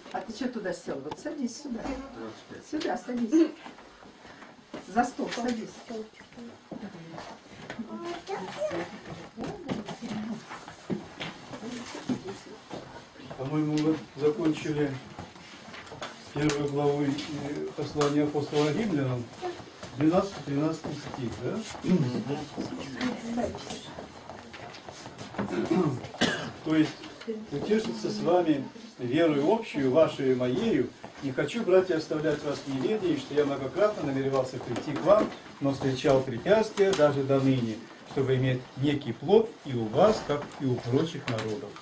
А ты что туда сел? Вот садись сюда. Сюда садись. За стол садись. По-моему, мы закончили первую главу послания апостола Римлянам, 12-13 стих, да? То есть утешиться с вами верою общую, вашей и моею, не хочу, братья, оставлять вас в неведении, что я многократно намеревался прийти к вам, но встречал препятствия даже до ныне, чтобы иметь некий плод и у вас, как и у прочих народов.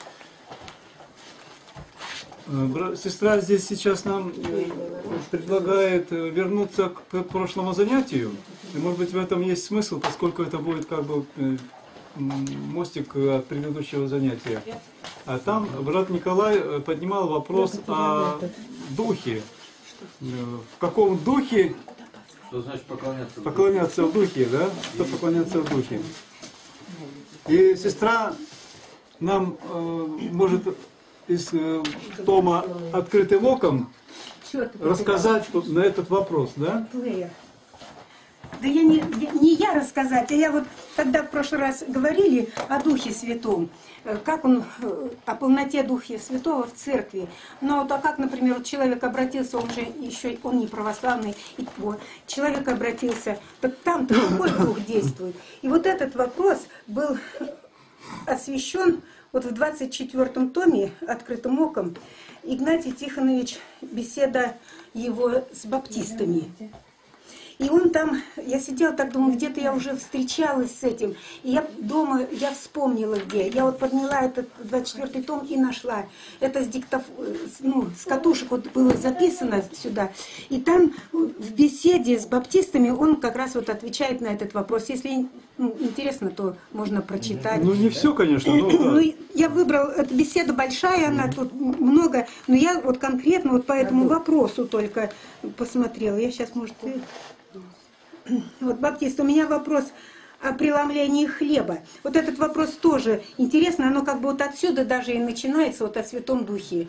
Сестра здесь сейчас нам предлагает вернуться к прошлому занятию. И, может быть, в этом есть смысл, поскольку это будет как бы мостик от предыдущего занятия. А там брат Николай поднимал вопрос о духе. В каком духе? Что значит поклоняться? Поклоняться в духе, да? Что поклоняться в духе? И сестра нам может из тома «Открытым оком» рассказать на этот вопрос, да? Да не я рассказать, а я вот, когда в прошлый раз говорили о Духе Святом, как он, о полноте Духа Святого в церкви. Но то как, например, вот человек обратился, он же еще, он не православный, и человек обратился, так там-то какой Дух действует. И вот этот вопрос был освящен вот в 24-м томе «Открытым оком». Игнатий Тихонович, беседа его с баптистами. И он там, я сидела так, думаю, где-то я уже встречалась с этим. И я дома, я вспомнила где. Я вот подняла этот 24-й том и нашла. Это с катушек вот было записано сюда. И там в беседе с баптистами он как раз вот отвечает на этот вопрос. Если интересно, то можно прочитать. Ну, не все, конечно. Но, да. Ну, я выбрала, эта беседа большая, она тут много, но я вот конкретно вот по этому вопросу только посмотрела. Я сейчас, может, вот, баптист, у меня вопрос о преломлении хлеба. Вот этот вопрос тоже интересный, оно как бы вот отсюда даже и начинается, вот о Святом Духе.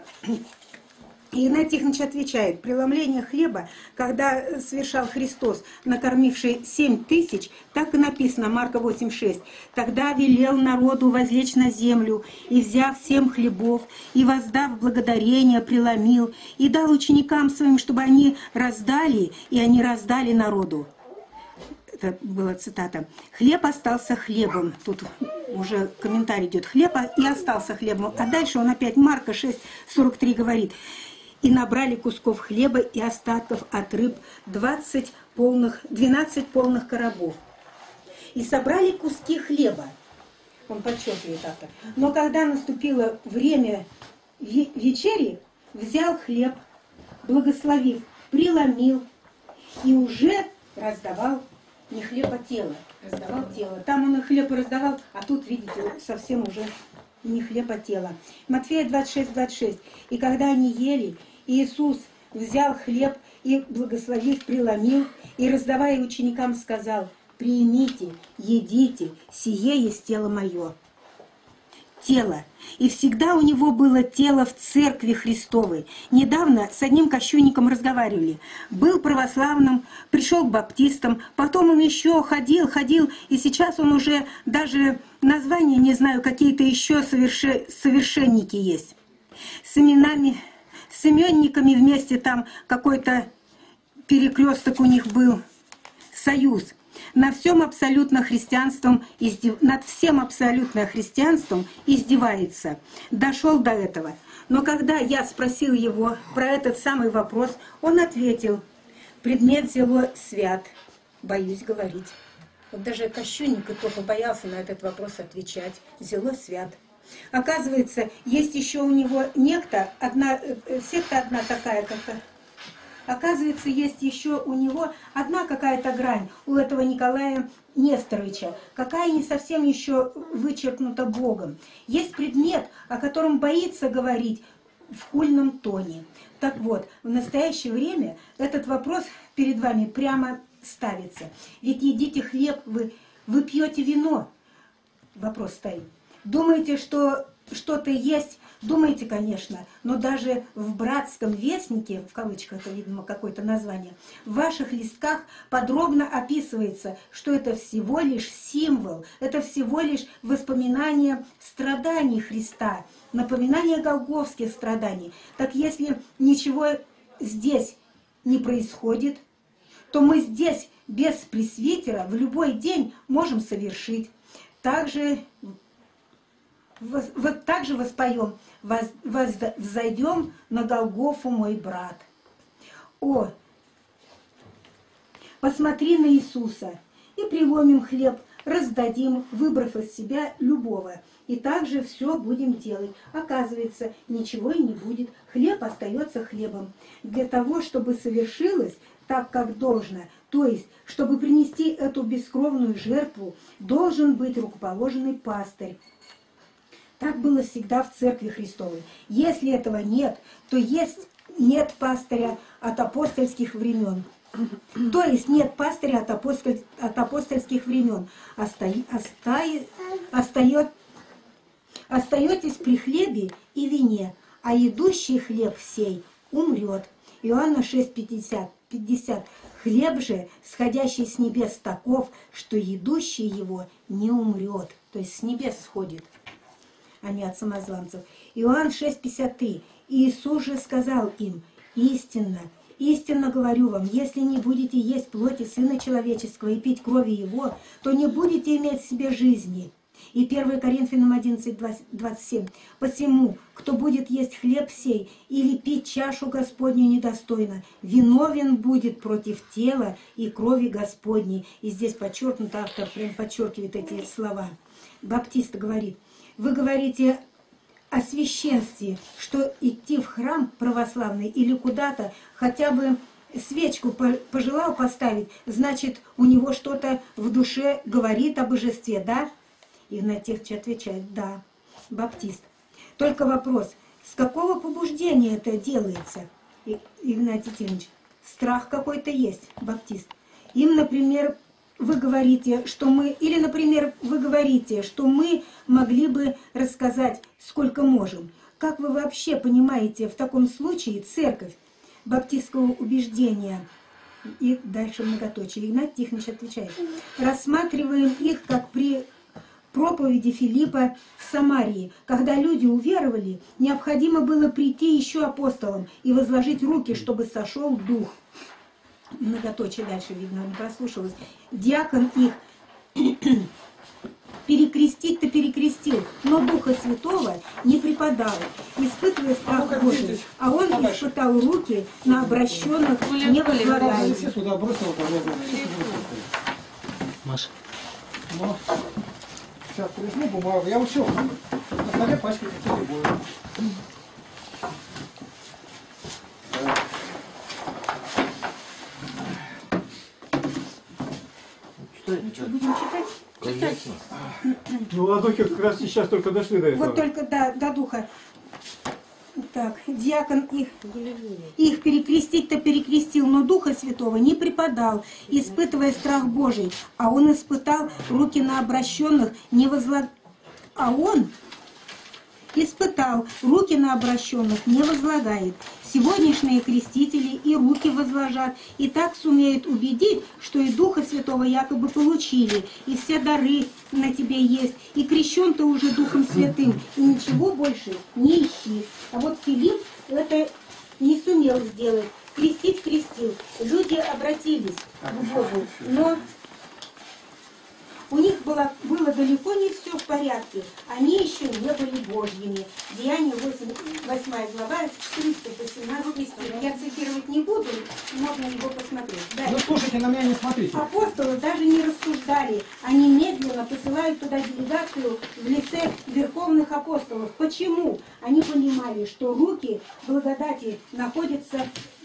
И Игнатий Тихонович отвечает: преломление хлеба, когда совершал Христос, накормивший 7000, так и написано, Марка 8,6. Тогда велел народу возлечь на землю, и, взяв 7 хлебов, и воздав благодарение, преломил, и дал ученикам своим, чтобы они раздали, и они раздали народу. Это была цитата. Хлеб остался хлебом. Тут уже комментарий идет. Хлеб и остался хлебом. А дальше он опять, Марка 6,43 говорит: и набрали кусков хлеба и остатков от рыб 12 полных коробов. И собрали куски хлеба. Он подчеркивает это. Но когда наступило время вечери, взял хлеб, благословив, преломил и уже раздавал не хлеб, а тело. Раздавал тело. Там он и хлеб раздавал, а тут, видите, совсем уже не хлеб, а тело. Матфея 26:26. И когда они ели, Иисус взял хлеб и, благословив, преломил, и, раздавая ученикам, сказал: «Примите, едите, сие есть тело мое». Тело. И всегда у него было тело в церкви Христовой. Недавно с одним кощунником разговаривали. Был православным, пришел к баптистам, потом он еще ходил, и сейчас он уже даже названия, не знаю, какие-то еще совершенники есть. С именами, с именниками вместе там какой-то перекресток у них был, союз. Над всем абсолютно христианством издевается. Дошел до этого. Но когда я спросил его про этот самый вопрос, он ответил: предмет зело свят. Боюсь говорить. Вот даже кощунник и то побоялся на этот вопрос отвечать. Зело свят. Оказывается, есть еще у него некто, секта одна такая, оказывается, есть еще у него одна какая-то грань, у этого Николая Несторовича, какая не совсем еще вычеркнута Богом. Есть предмет, о котором боится говорить в хульном тоне. Так вот, в настоящее время этот вопрос перед вами прямо ставится. Ведь едите хлеб, вы пьете вино. Вопрос стоит. Думаете, что что-то есть Думаете, конечно, но даже в братском вестнике, в кавычках это, видимо, какое-то название, в ваших листках подробно описывается, что это всего лишь символ, это всего лишь воспоминание страданий Христа, напоминание голгофских страданий. Так если ничего здесь не происходит, то мы здесь без пресвитера в любой день можем совершить. Также воспоем: «Взойдем на Голгофу, мой брат». О, посмотри на Иисуса, и преломим хлеб, раздадим, выбрав из себя любого. И также все будем делать. Оказывается, ничего и не будет. Хлеб остается хлебом. Для того, чтобы совершилось так, как должно, то есть, чтобы принести эту бескровную жертву, должен быть рукоположенный пастырь. Так было всегда в Церкви Христовой. Если этого нет, то нет пастыря от апостольских времен. То есть нет пастыря от апостольских времен. Остаетесь при хлебе и вине, а едущий хлеб сей умрет. Иоанна 6:50. Хлеб же, сходящий с небес, таков, что едущий его не умрет. То есть с небес сходит, а не от самозванцев. Иоанн 6:53. Иисус же сказал им: истинно, истинно говорю вам, если не будете есть плоти Сына Человеческого и пить крови Его, то не будете иметь в себе жизни. И 1 Коринфянам 11:27. Посему, кто будет есть хлеб сей или пить чашу Господню недостойно, виновен будет против тела и крови Господней. И здесь подчеркнуто, автор прям подчеркивает эти слова. Баптист говорит: вы говорите о священстве, что идти в храм православный или куда-то, хотя бы свечку пожелал поставить, значит, у него что-то в душе говорит о божестве, да? Игнатьевич отвечает: да, Баптист. Только вопрос, с какого побуждения это делается, Игнатий Тихонович? Страх какой-то есть, Баптист. Им, например, вы говорите, что мы могли бы рассказать, сколько можем. Как вы вообще понимаете в таком случае церковь баптистского убеждения? И дальше многоточие. Игнатий Тихонович отвечает: рассматриваем их как при проповеди Филиппа в Самарии. Когда люди уверовали, необходимо было прийти еще апостолам и возложить руки, чтобы сошел дух. Многоточие дальше, видно, не прослушалось. Диакон их перекрестить-то перекрестил, но Духа Святого не преподал, испытывая страх Божий. А он испытал руки на обращенных, не возлагая. Маша. Сейчас прижму бумагу. Я учил. На столе пачки какие-то будут. Что это? Будем читать? Конечно. Ну, ладохи как раз сейчас только дошли до этого. Вот только до Духа. Так, диакон их перекрестить-то перекрестил, но Духа Святого не преподал, испытывая страх Божий. А он испытал руки на обращенных, не возлагая. А он испытал руки на обращенных, не возлагает. Сегодняшние крестители и руки возложат, и так сумеют убедить, что и Духа Святого якобы получили, и все дары на тебе есть, и крещен ты уже Духом Святым, и ничего больше не ищи. А вот Филипп это не сумел сделать. Крестить крестил. Люди обратились к Богу, но у них было далеко не все в порядке. Они еще не были Божьими. Деяния 8 глава, с 14 по 17 стих. Я цитировать не буду, можно его посмотреть. Дальше. Ну слушайте, на меня не смотрите. Апостолы даже не рассуждали. Они медленно посылают туда делегацию в лице верховных апостолов. Почему? Они понимали, что руки благодати находятся,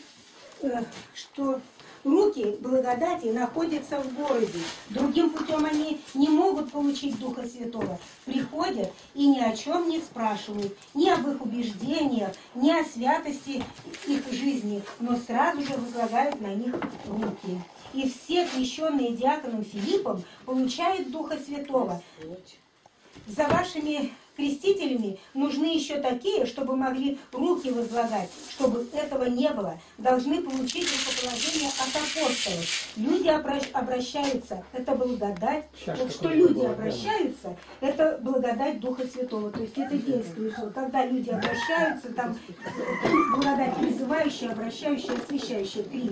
руки благодати находятся в городе. Другим путем они не могут получить Духа Святого. Приходят и ни о чем не спрашивают, ни об их убеждениях, ни о святости их жизни, но сразу же возлагают на них руки. И все крещенные диаконом Филиппом получают Духа Святого. За вашими Крестителями нужны еще такие, чтобы могли руки возлагать. Чтобы этого не было, должны получить рукоположение от апостолов. Люди обращаются, это благодать. Вот что люди обращаются, это благодать Духа Святого. То есть это действует. Вот когда люди обращаются, там благодать призывающая, обращающая, освящающая. 3.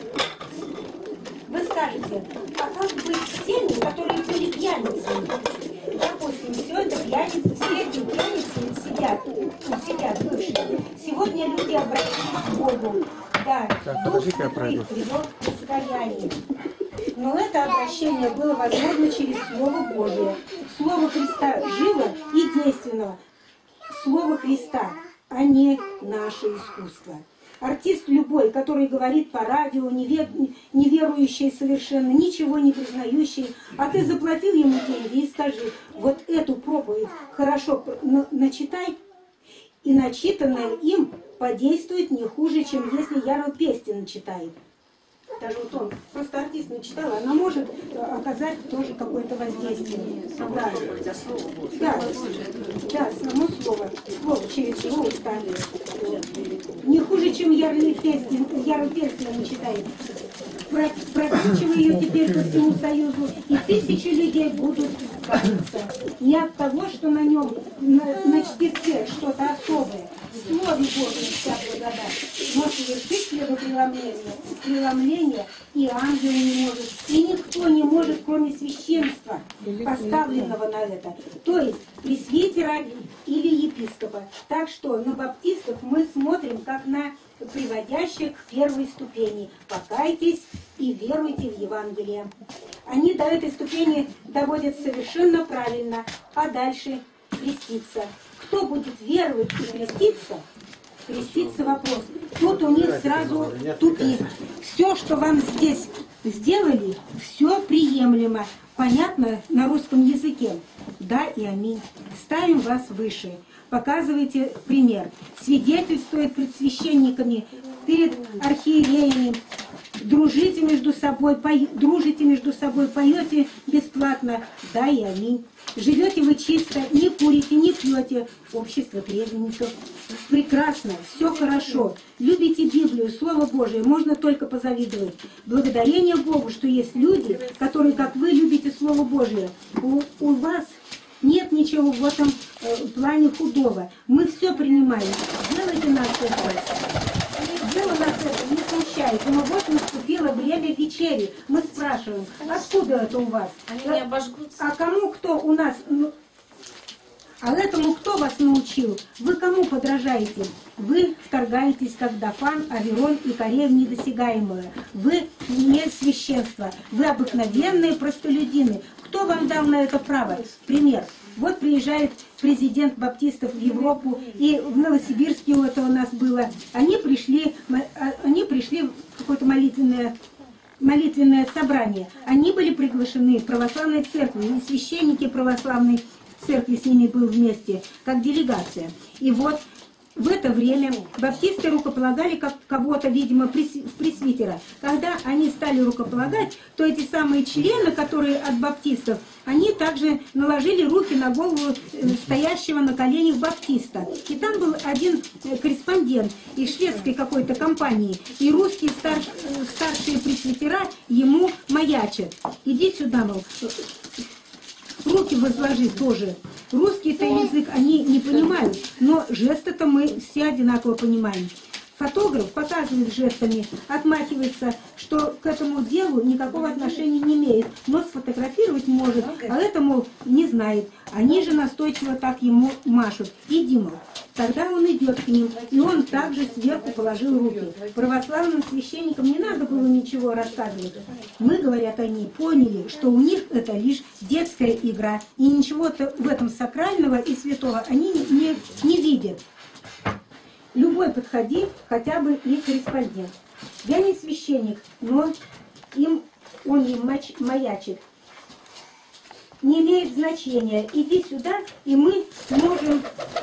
Вы скажете, а как быть с теми, которые были пьяницами? Допустим, все это пьяницы, все эти пьяницы сидят бывшие. Сегодня люди обратились к Богу. Да, Дух Святой привел к состоянию. Но это обращение было возможно через Слово Божие. Слово Христа живо и действенно. Слово Христа, а не наше искусство. Артист любой, который говорит по радио, неверующий совершенно, ничего не признающий, а ты заплатил ему деньги и скажи, вот эту проповедь хорошо начитай, и начитанное им подействует не хуже, чем если Ярл Пестин читает. Даже вот он, просто артист начитал, она может оказать тоже какое-то воздействие. Да, да, само слово через его уста. Не хуже, чем Ярл Пестин начитает. Прокручивай ее теперь по всему Союзу, и 1000 людей будут каяться. Не от того, что на нем на чтеце что-то особое. В Слове Божьем вся благодать. Но совершить преломление и ангел не может, и никто не может, кроме священства, поставленного на это. То есть пресвитера или епископа. Так что на баптистов мы смотрим как на приводящих к первой ступени. Покайтесь и веруйте в Евангелие. Они до этой ступени доводят совершенно правильно, а дальше креститься. Кто будет веровать и креститься? Креститься вопрос. Тут у них сразу тупик. Все, что вам здесь сделали, все приемлемо. Понятно на русском языке. Да и аминь. Ставим вас выше. Показывайте пример. Свидетельствует пред священниками, перед архиереями. Дружите между собой, поете бесплатно. Да и аминь. Живете вы чисто, не курите, не пьете. Общество трезвенников. Прекрасно, все хорошо. Любите Библию, Слово Божие, можно только позавидовать. Благодарение Богу, что есть люди, которые, как вы, любите Слово Божие. У вас нет ничего в этом плане худого. Мы все принимаем. Делайте нас это. Дело нас это не смущает. Но вот наступило время вечери. Мы спрашиваем, откуда это у вас? Они не обожгутся. А кому кто у нас... А этому кто вас научил? Вы кому подражаете? Вы вторгаетесь, как Дафан, Аверон и Корея в недосягаемое. Вы не священство. Вы обыкновенные простолюдины. Кто вам дал на это право? Пример. Вот приезжает президент баптистов в Европу, и в Новосибирске это у нас было. Они пришли в какое-то молитвенное собрание. Они были приглашены в православной церкви, и священники православной церкви с ними был вместе, как делегация. И вот в это время баптисты рукополагали как кого-то, видимо, пресвитера. Когда они стали рукополагать, то эти самые члены, которые от баптистов, они также наложили руки на голову стоящего на коленях баптиста. И там был один корреспондент из шведской какой-то компании. И русские старшие пресвитера ему маячат. Иди сюда, мол. Руки возложи тоже. Русский-то язык они не понимают, но жесты-то мы все одинаково понимаем. Фотограф показывает жестами, отмахивается, что к этому делу никакого отношения не имеет, но сфотографировать может, а этому не знает. Они же настойчиво так ему машут. Иди, мол. Тогда он идет к ним, и он также сверху положил руки. Православным священникам не надо было ничего рассказывать. Мы, говорят они, поняли, что у них это лишь детская игра, и ничего-то в этом сакрального и святого они не видят. Любой подходи, хотя бы и корреспондент. Я не священник, но он им маячит. Не имеет значения. Иди сюда, и мы можем,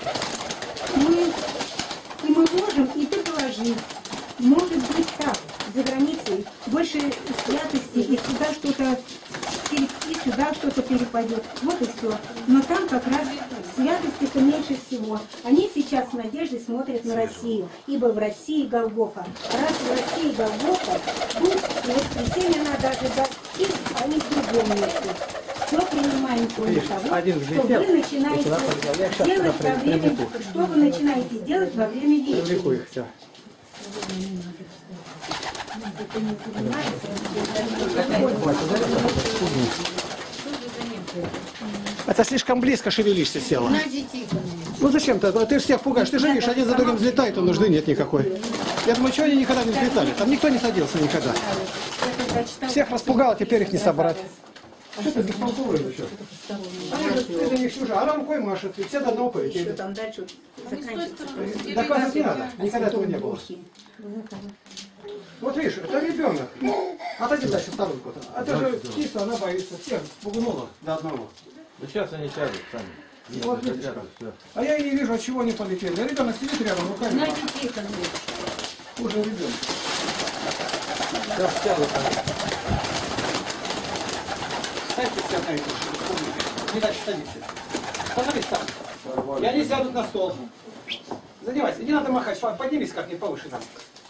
и ты положи. Может быть так, за границей, больше святости, и сюда что-то и сюда что-то перепадет. Вот и все. Но там как раз святости-то меньше всего. Они сейчас с надеждой смотрят на Россию, ибо в России Голгофа. Раз в России Голгофа, тут и воскресенье надо ожидать, и они в другом месте. Все принимаем кроме того, что вы начинаете делать во время, что вы начинаете делать во время вечера. Их все. Это слишком близко шевелишься, села. Ну зачем ты? Ты же всех пугаешь. Ты же видишь, один за другим взлетает, а нужды нет никакой. Я думаю, что они никогда не взлетали? Там никто не садился никогда. Всех распугал, теперь их не собрать. Что ты беспонтовый еще? Ты за них чужая, а она рукой машет, и все до одного полетели. Что там дальше заканчивается? Доказывать не надо, никогда этого не было. Вот видишь, это ребенок. Отойди дальше в сторонку. Это же птица, она боится. Всех спугнула до одного. Ну сейчас они сядут сами. Нет, Вот это видишь рядом, как. всё. А я и не вижу, от чего они полетели. А ребенок сидит рядом, руками. На детей там нет. Хуже ребенка. Сейчас сядут они. Ставьте все на эту не дальше садиться. Становись там. И они сядут на стол. Задевайся. Не надо махать. Поднимись как-нибудь повыше нам.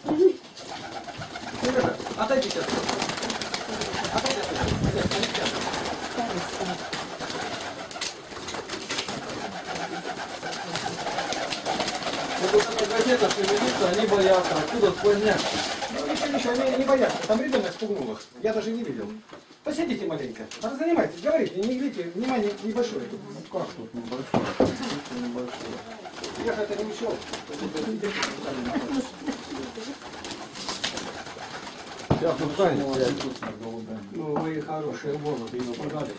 Сережа, отойдите от стола. Отойди от стола. Вот эта газета шевелится, они боятся. Откуда сквозняк? Ничего, они не боятся. Там ребенок спугнул их. Я даже не видел. Посидите маленько. Занимайтесь, говорите, не видите, внимание небольшое. Как тут небольшое? Тут небольшое. Я это не учел. Сейчас устанет. Ну, вы хорошие головы, не пожалуйста.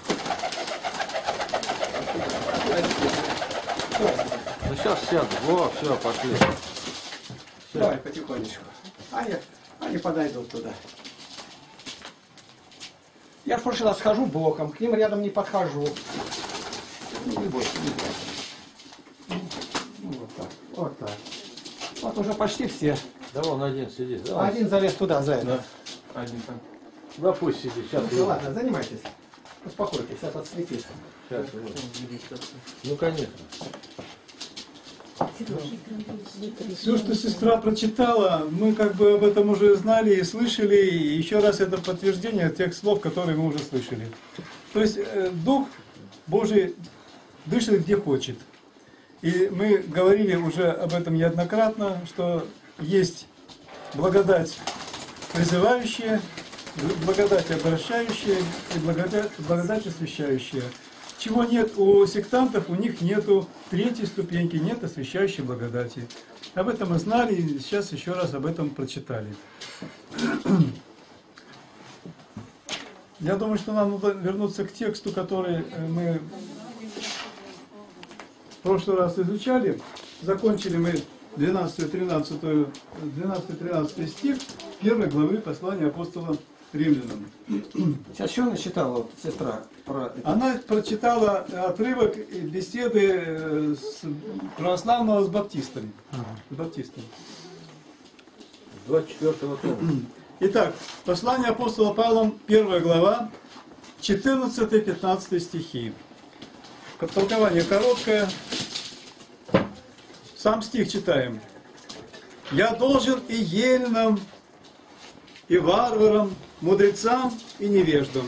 Ну сейчас сядут. Во, все, пошли. Давай потихонечку. Они подойдут туда. Я в прошлый раз схожу боком, к ним рядом не подхожу. Не бойся, не бойся. Ну, вот так, вот так. Вот уже почти все. Да вон один сидит. Давай. Один залез туда, за это. Один там. Да пусть сидит. Сейчас. Ну, ладно, занимайтесь. Успокойтесь, этот светит. Сейчас. Ну конечно. Все, что сестра прочитала, мы как бы об этом уже знали и слышали, и еще раз это подтверждение тех слов, которые мы уже слышали. То есть Дух Божий дышит где хочет. И мы говорили уже об этом неоднократно, что есть благодать призывающая, благодать обращающая и благодать освящающая. Чего нет у сектантов, у них нету третьей ступеньки, нет освящающей благодати. Об этом мы знали, и сейчас еще раз об этом прочитали. Я думаю, что нам надо вернуться к тексту, который мы в прошлый раз изучали. Закончили мы 12-13 стих 1 главы послания апостола Римлянам. Сейчас что она читала, вот, сестра? Про это? Она прочитала отрывок беседы православного с баптистами. С баптистами. 24-го тома. Итак, послание апостола Павла, 1 глава, 14-15 стихи. Толкование короткое. Сам стих читаем. «Я должен и еленам, и варварам, мудрецам и невеждам.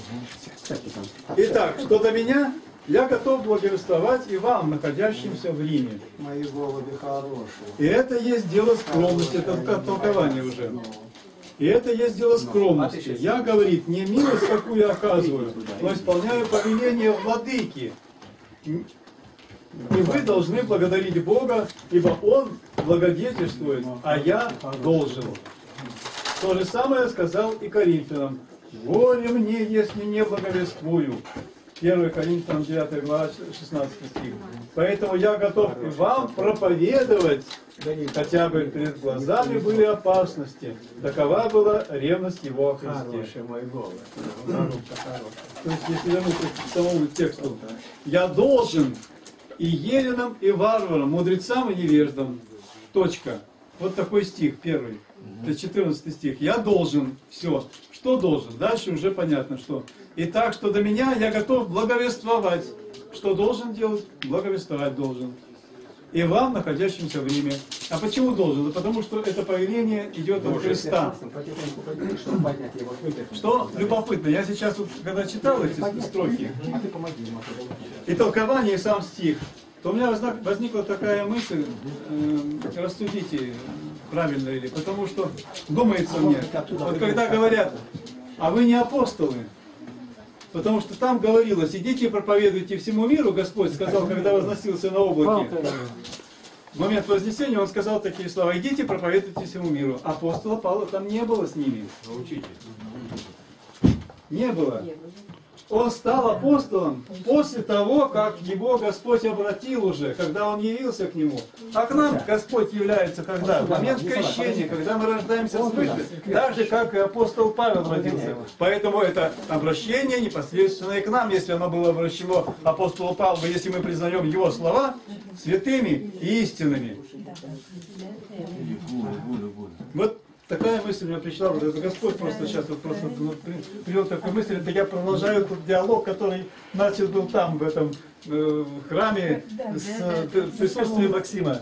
Итак, что до меня, я готов благовествовать и вам, находящимся в Риме». Мои голуби хорошие. И это есть дело скромности, это толкование уже. И это есть дело скромности. Я, говорит, не милость, какую я оказываю, но исполняю повеление владыки. И вы должны благодарить Бога, ибо Он благодетельствует, а я должен. То же самое сказал и Коринфянам. Горе мне, если не благовествую. 1 Коринфянам 9 глава 16 стих. Поэтому я готов и вам проповедовать, хотя бы перед глазами были опасности. Такова была ревность его о Христе. То есть, если вернуться к самому тексту, я должен и еленам, и варварам, мудрецам и невеждам. Точка. Вот такой стих, первый. Это 14 стих. Я должен все, что должен? Дальше уже понятно, что. Итак, что до меня я готов благовествовать. Что должен делать? Благовествовать должен. И вам, находящимся в Риме. А почему должен? Да потому что это повеление идет от Христа. Что любопытно, я сейчас, вот, когда читал эти строки, и толкование, и сам стих, то у меня возникла такая мысль, рассудите, правильно или, потому что думается мне, вот когда говорят, а вы не апостолы, потому что там говорилось, идите и проповедуйте всему миру, Господь сказал, когда возносился на облаке. В момент вознесения он сказал такие слова, идите проповедуйте всему миру. Апостола Павла там не было с ними. Не было. Он стал апостолом после того, как его Господь обратил уже, когда он явился к нему. А к нам Господь является когда? В момент крещения, когда мы рождаемся свыше. Так же, как и апостол Павел родился. Поэтому это обращение непосредственно и к нам, если оно было обращено апостолу Павлу, если мы признаем его слова святыми и истинными. Вот такая мысль мне пришла, вот это Господь просто сейчас вот просто привел такую мысль, это я продолжаю тот диалог, который начал был там, в этом храме, с присутствием Максима.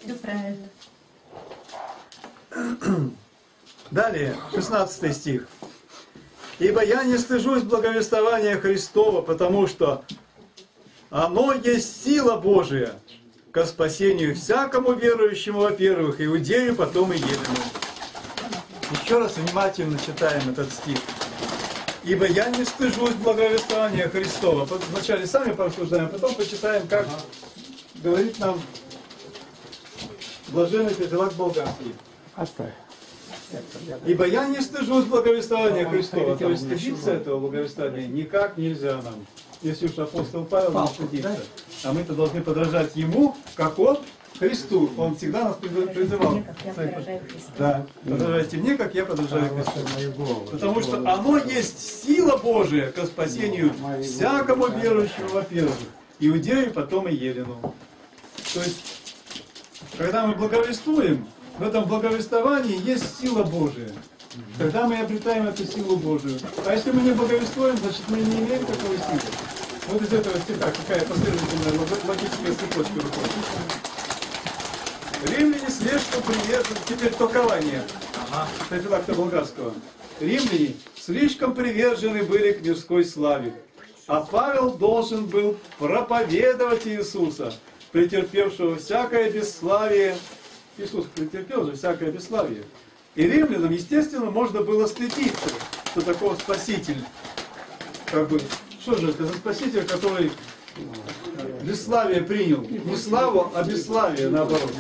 Далее, 16 стих. «Ибо я не стыжусь благовествования Христова, потому что оно есть сила Божия ко спасению всякому верующему, во-первых, иудею, потом и елену». Еще раз внимательно читаем этот стих. «Ибо я не стыжусь благовествования Христова». Вначале сами порассуждаем, а потом почитаем, как говорит нам блаженный Феофилакт Болгарский. Оставь. «Ибо я не стыжусь благовествования Христова». То есть стыдиться этого благовествования никак нельзя нам. Если уж апостол Павел не стыдится. А мы-то должны подражать ему, как он Христу. Он всегда нас призывал. Да. Подражайте мне, как я подражаю Христу. Потому что оно есть сила Божия ко спасению всякому верующему, во-первых, иудею, потом и елену. То есть, когда мы благовествуем, в этом благовествовании есть сила Божия. Тогда мы обретаем эту силу Божию. А если мы не благовествуем, значит мы не имеем такой силы. Вот из этого стиха какая последовательная логическая цепочка выходит. Римляне слишком привержены, теперь толкование Феофилакта Болгарского. Римляне слишком привержены были к мирской славе. А Павел должен был проповедовать Иисуса, претерпевшего всякое бесславие. Иисус претерпел же всякое бесславие. И римлянам, естественно, можно было стыдиться, что такого Спаситель. Как бы, что же это за Спаситель, который бесславие принял? Не славу, а бесславие, наоборот.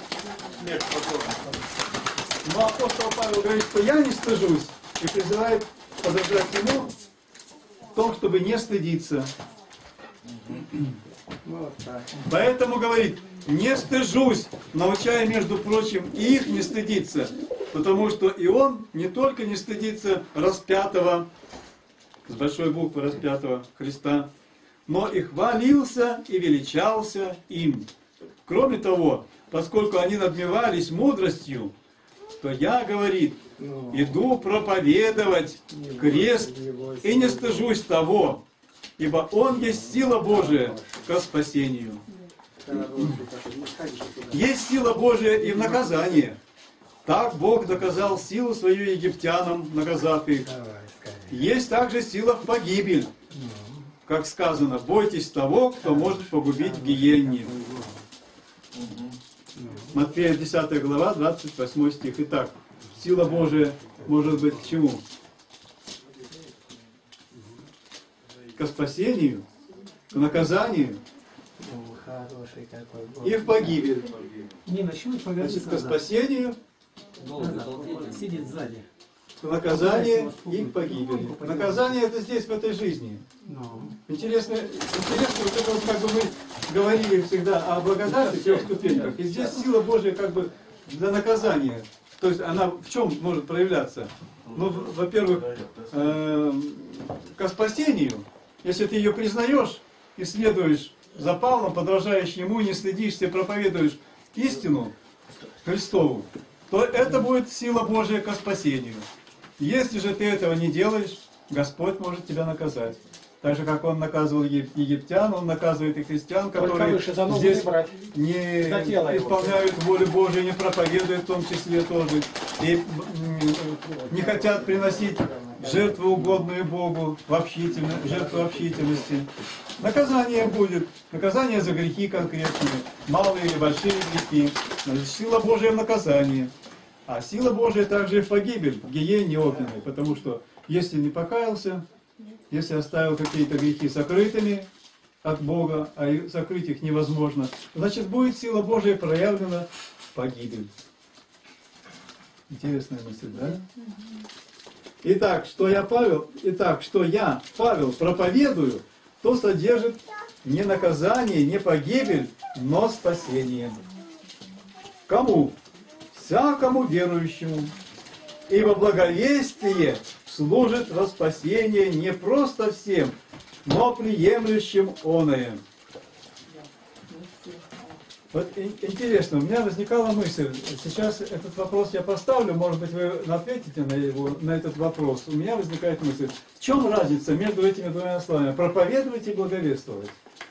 Но апостол Павел говорит, что я не стыжусь, и призывает подражать ему в том, чтобы не стыдиться. Поэтому говорит, не стыжусь, научая, между прочим, и их не стыдиться, потому что и он не только не стыдится распятого, с большой буквы распятого Христа, но и хвалился и величался им. Кроме того, поскольку они надмевались мудростью, то я, говорит, иду проповедовать крест и не стыжусь того, ибо он есть сила Божия ко спасению. Есть сила Божия и в наказании. Так Бог доказал силу свою египтянам, наказав их. Есть также сила в погибель. Как сказано, бойтесь того, кто может погубить в гиенне. Матфея 10 глава, 28 стих. Итак, сила Божия может быть к чему? Ко спасению, к наказанию и в погибель. Значит, ко спасению, Сидит сзади. к наказанию и к погибели. Наказание это здесь, в этой жизни. Интересно, вот это вот как бы мы говорили всегда о благодати, трех ступеньках. И здесь сила Божия как бы для наказания. То есть она в чем может проявляться? Ну, во-первых, ко спасению. Если ты ее признаешь и следуешь за Павлом, подражаешь ему, не стыдишься, проповедуешь истину Христову, то это будет сила Божия ко спасению. Если же ты этого не делаешь, Господь может тебя наказать. Так же, как Он наказывал египтян, Он наказывает и христиан, которые здесь не исполняют волю Божию, не проповедуют в том числе тоже, и не хотят приносить жертву, угодную Богу, жертву общительности. Наказание будет, наказание за грехи конкретные, малые или большие грехи. Сила Божия в наказании. А сила Божия также и в погибель, в гиене огненной, потому что если не покаялся, если оставил какие-то грехи сокрытыми от Бога, а сокрыть их невозможно, значит будет сила Божия проявлена в погибель. Интересная мысль, да? Итак, что я, Павел, проповедую, то содержит не наказание, не погибель, но спасение. Кому? Всякому верующему. Ибо благовестие служит во спасение не просто всем, но приемлющим оное. Вот интересно, у меня возникала мысль, сейчас этот вопрос я поставлю, может быть вы ответите на этот вопрос. У меня возникает мысль, в чем разница между этими двумя словами? Проповедовать и благовествовать.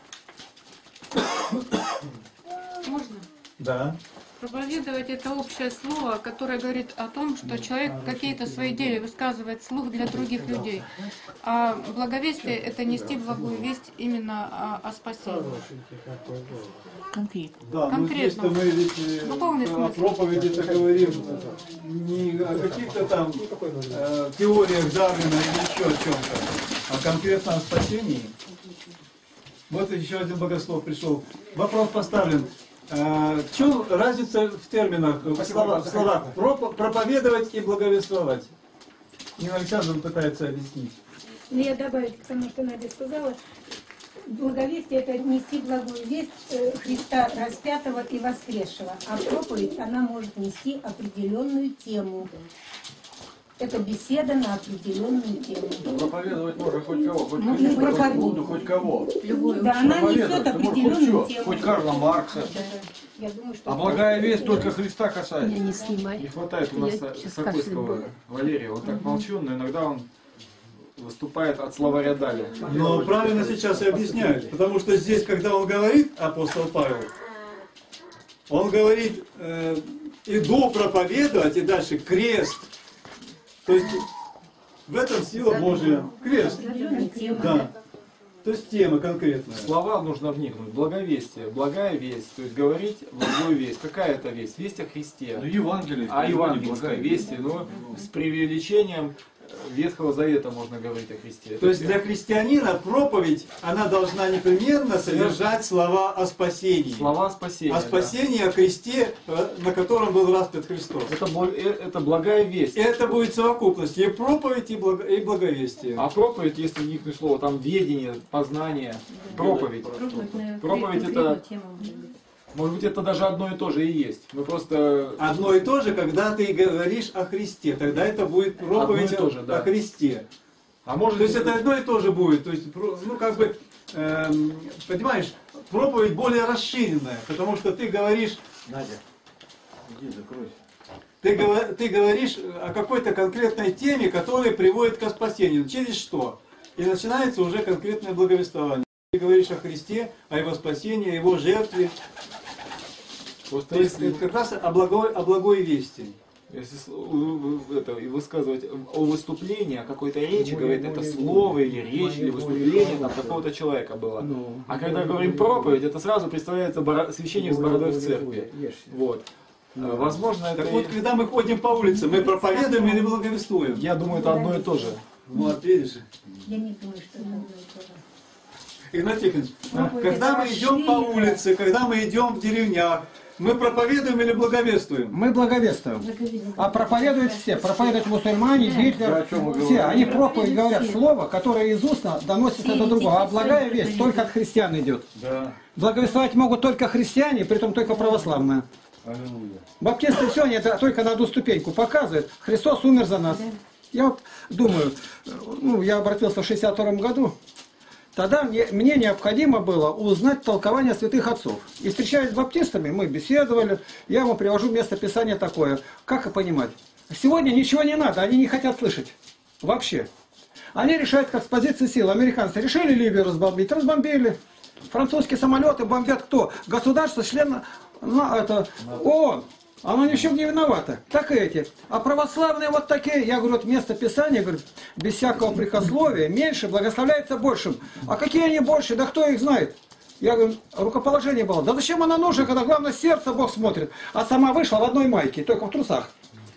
Можно? Да. Проповедовать — это общее слово, которое говорит о том, что человек какие-то свои идеи высказывает вслух для других людей. А благовестие — это нести благую весть именно о спасении. Конкретно. Да, Конкретно. Но здесь-то мы ведь Духовный о смысл. проповеди говорим не о каких-то там теориях Дарвина или еще о чем-то, а конкретно о спасении. Вот еще один богослов пришел. Вопрос поставлен. В чем разница в терминах, в словах проповедовать и благовествовать? Нина Александровна пытается объяснить. Ну, я добавить к тому, что Надя сказала. Благовестие — это нести благую весть Христа распятого и воскресшего. А проповедь, она может нести определенную тему. Это беседа на определенную тему. Проповедовать можно хоть кого, хоть Ну, Христа, проповедь. хоть Будду, хоть кого. Да, она несет Проповедовать, ты можешь определенную хоть тему. хоть Карла Маркса. Да, я думаю, что А благая весть только Христа касается. Не снимай. Не хватает у нас Сокольского Валерия. Он так молчун, но иногда он выступает от словаря Дали. Но правильно сейчас и объясняют, потому что здесь, когда он говорит, апостол Павел, он говорит, иду проповедовать, и дальше крест. То есть в этом сила Божия. Крест. Да. То есть тема конкретная. В слова нужно вникнуть. Благовестие, благая весть. То есть говорить благую весть. Какая это весть? Весть о Христе. Ну, Евангелие. А евангельская весть, но с преувеличением Ветхого Завета можно говорить о Христе. То есть для христианина проповедь, она должна непременно содержать слова о спасении. Слова спасения. О спасении, о кресте, на котором был распят Христос. Да. Это благая весть. И это будет совокупность и проповедь, и благовестие. А проповедь, если вникнуть слово, там ведение, познание, проповедь. Проповедь это, может быть, это даже одно и то же и есть. Мы просто... Одно и то же, когда ты говоришь о Христе, тогда это будет проповедь Одно и то же, да. о Христе. А может То есть быть, это одно и то же будет. То есть, ну как бы, понимаешь, проповедь более расширенная, потому что ты говоришь... Надя, иди, закройся. Ты говоришь о какой-то конкретной теме, которая приводит к спасению. Через что? И начинается уже конкретное благовествование. Ты говоришь о Христе, о Его спасении, о Его жертве. просто То есть если... это как раз о благой вести. Если и высказывать о выступлении, о какой-то речи, говорит, это слово или речь, или выступление там какого-то человека было. А когда говорим проповедь, это сразу представляется священник с бородой в церкви. Вот. Возможно, это... Так вот, когда мы ходим по улице, мы проповедуем или благовествуем? Я думаю, это одно и то же. Вот, видишь? Я не думаю, что это одно и то же. Игнатий Тихонович, когда мы идем по улице, когда мы идем в деревнях, мы проповедуем или благовествуем? Мы благовествуем. А проповедуют все. Проповедуют мусульмане, Гитлер, все. Они проповедь говорят слово, которое из устно доносится до другого. А благая весть только от христиан идет. Да. Благовествовать могут только христиане, притом только православные. Баптисты все, они это только на одну ступеньку показывают. Христос умер за нас. Я вот думаю, ну, я обратился в 62 году. Тогда мне необходимо было узнать толкование святых отцов. И встречаясь с баптистами, мы беседовали, я ему привожу место Писания такое. Как и понимать? Сегодня ничего не надо, они не хотят слышать. Вообще. Они решают, как с позиции сил. Американцы решили Ливию разбомбить, разбомбили. Французские самолеты бомбят кто? Государство, член ООН. Оно ни в чем не виновато. Так и эти. А православные вот такие, я говорю, вот место Писания, говорит, без всякого прикословия, меньше благословляется большим. А какие они больше? Да кто их знает? Я говорю, рукоположение было. Да зачем оно нужно, когда главное сердце Бог смотрит? А сама вышла в одной майке, только в трусах.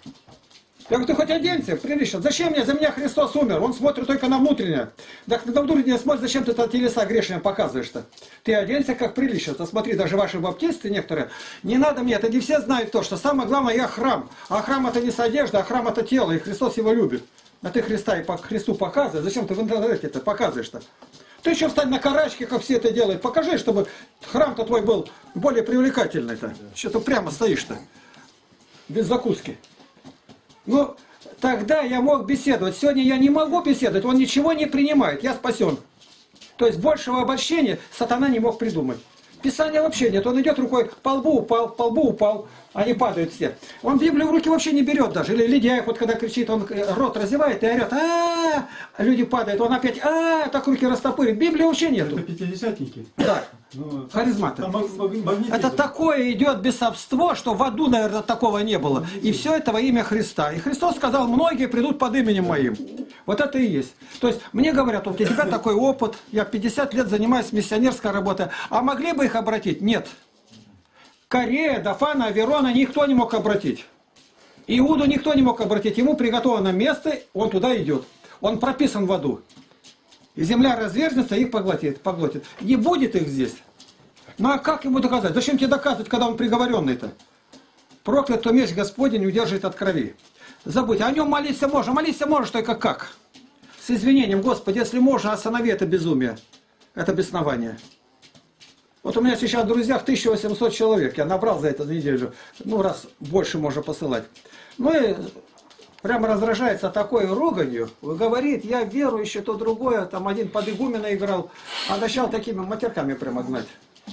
Я говорю, ты хоть оденься, прилично. Зачем мне? За меня Христос умер. Он смотрит только на внутреннее. Так на внутреннее смотрит, зачем ты это телеса грешные показываешь-то? Ты оденься как прилично. Смотри, даже ваши баптисты некоторые, не надо мне, это не все знают то, что самое главное, я храм. А храм это не с одеждой, а храм это тело, и Христос его любит. А ты Христа и по Христу показываешь. Зачем ты в интернете это показываешь-то? Ты еще встань на карачки, как все это делают. Покажи, чтобы храм-то твой был более привлекательный-то. Что ты прямо стоишь-то? Без закуски. Ну, тогда я мог беседовать. Сегодня я не могу беседовать, он ничего не принимает, я спасен. То есть большего обольщения сатана не мог придумать. Писания вообще нет, он идет рукой, по лбу упал, они падают все. Он Библию в руки вообще не берет даже. Или Ледяев, вот когда кричит, он рот разевает и орет, люди падают, он опять, так руки растопырит. Библии вообще нету. Это пятидесятники? Да. Ну, Харизматы. Магнитизм. Это такое идет бесовство, что в аду, наверное, такого не было. И все это во имя Христа. И Христос сказал, многие придут под именем моим. Вот это и есть. То есть мне говорят, вот у тебя такой опыт, я 50 лет занимаюсь миссионерской работой, а могли бы их обратить? Нет. Корея, Дафана, Аверона никто не мог обратить. Иуду никто не мог обратить. Ему приготовлено место, он туда идет. Он прописан в аду. И земля разверзнется, их поглотит. Не будет их здесь. Ну а как ему доказать? Зачем тебе доказывать, когда он приговоренный-то? Проклят, кто меч Господень удержит от крови. Забудь, о нем молиться можешь только как? С извинением, Господи, если можно, останови это безумие, это беснование. Вот у меня сейчас в друзьях 1800 человек, я набрал за эту неделю, ну раз больше можно посылать. Ну и прямо раздражается такой руганью, говорит, я верующий, то другое, там один под игумена играл, а начал такими матерками прямо гнать.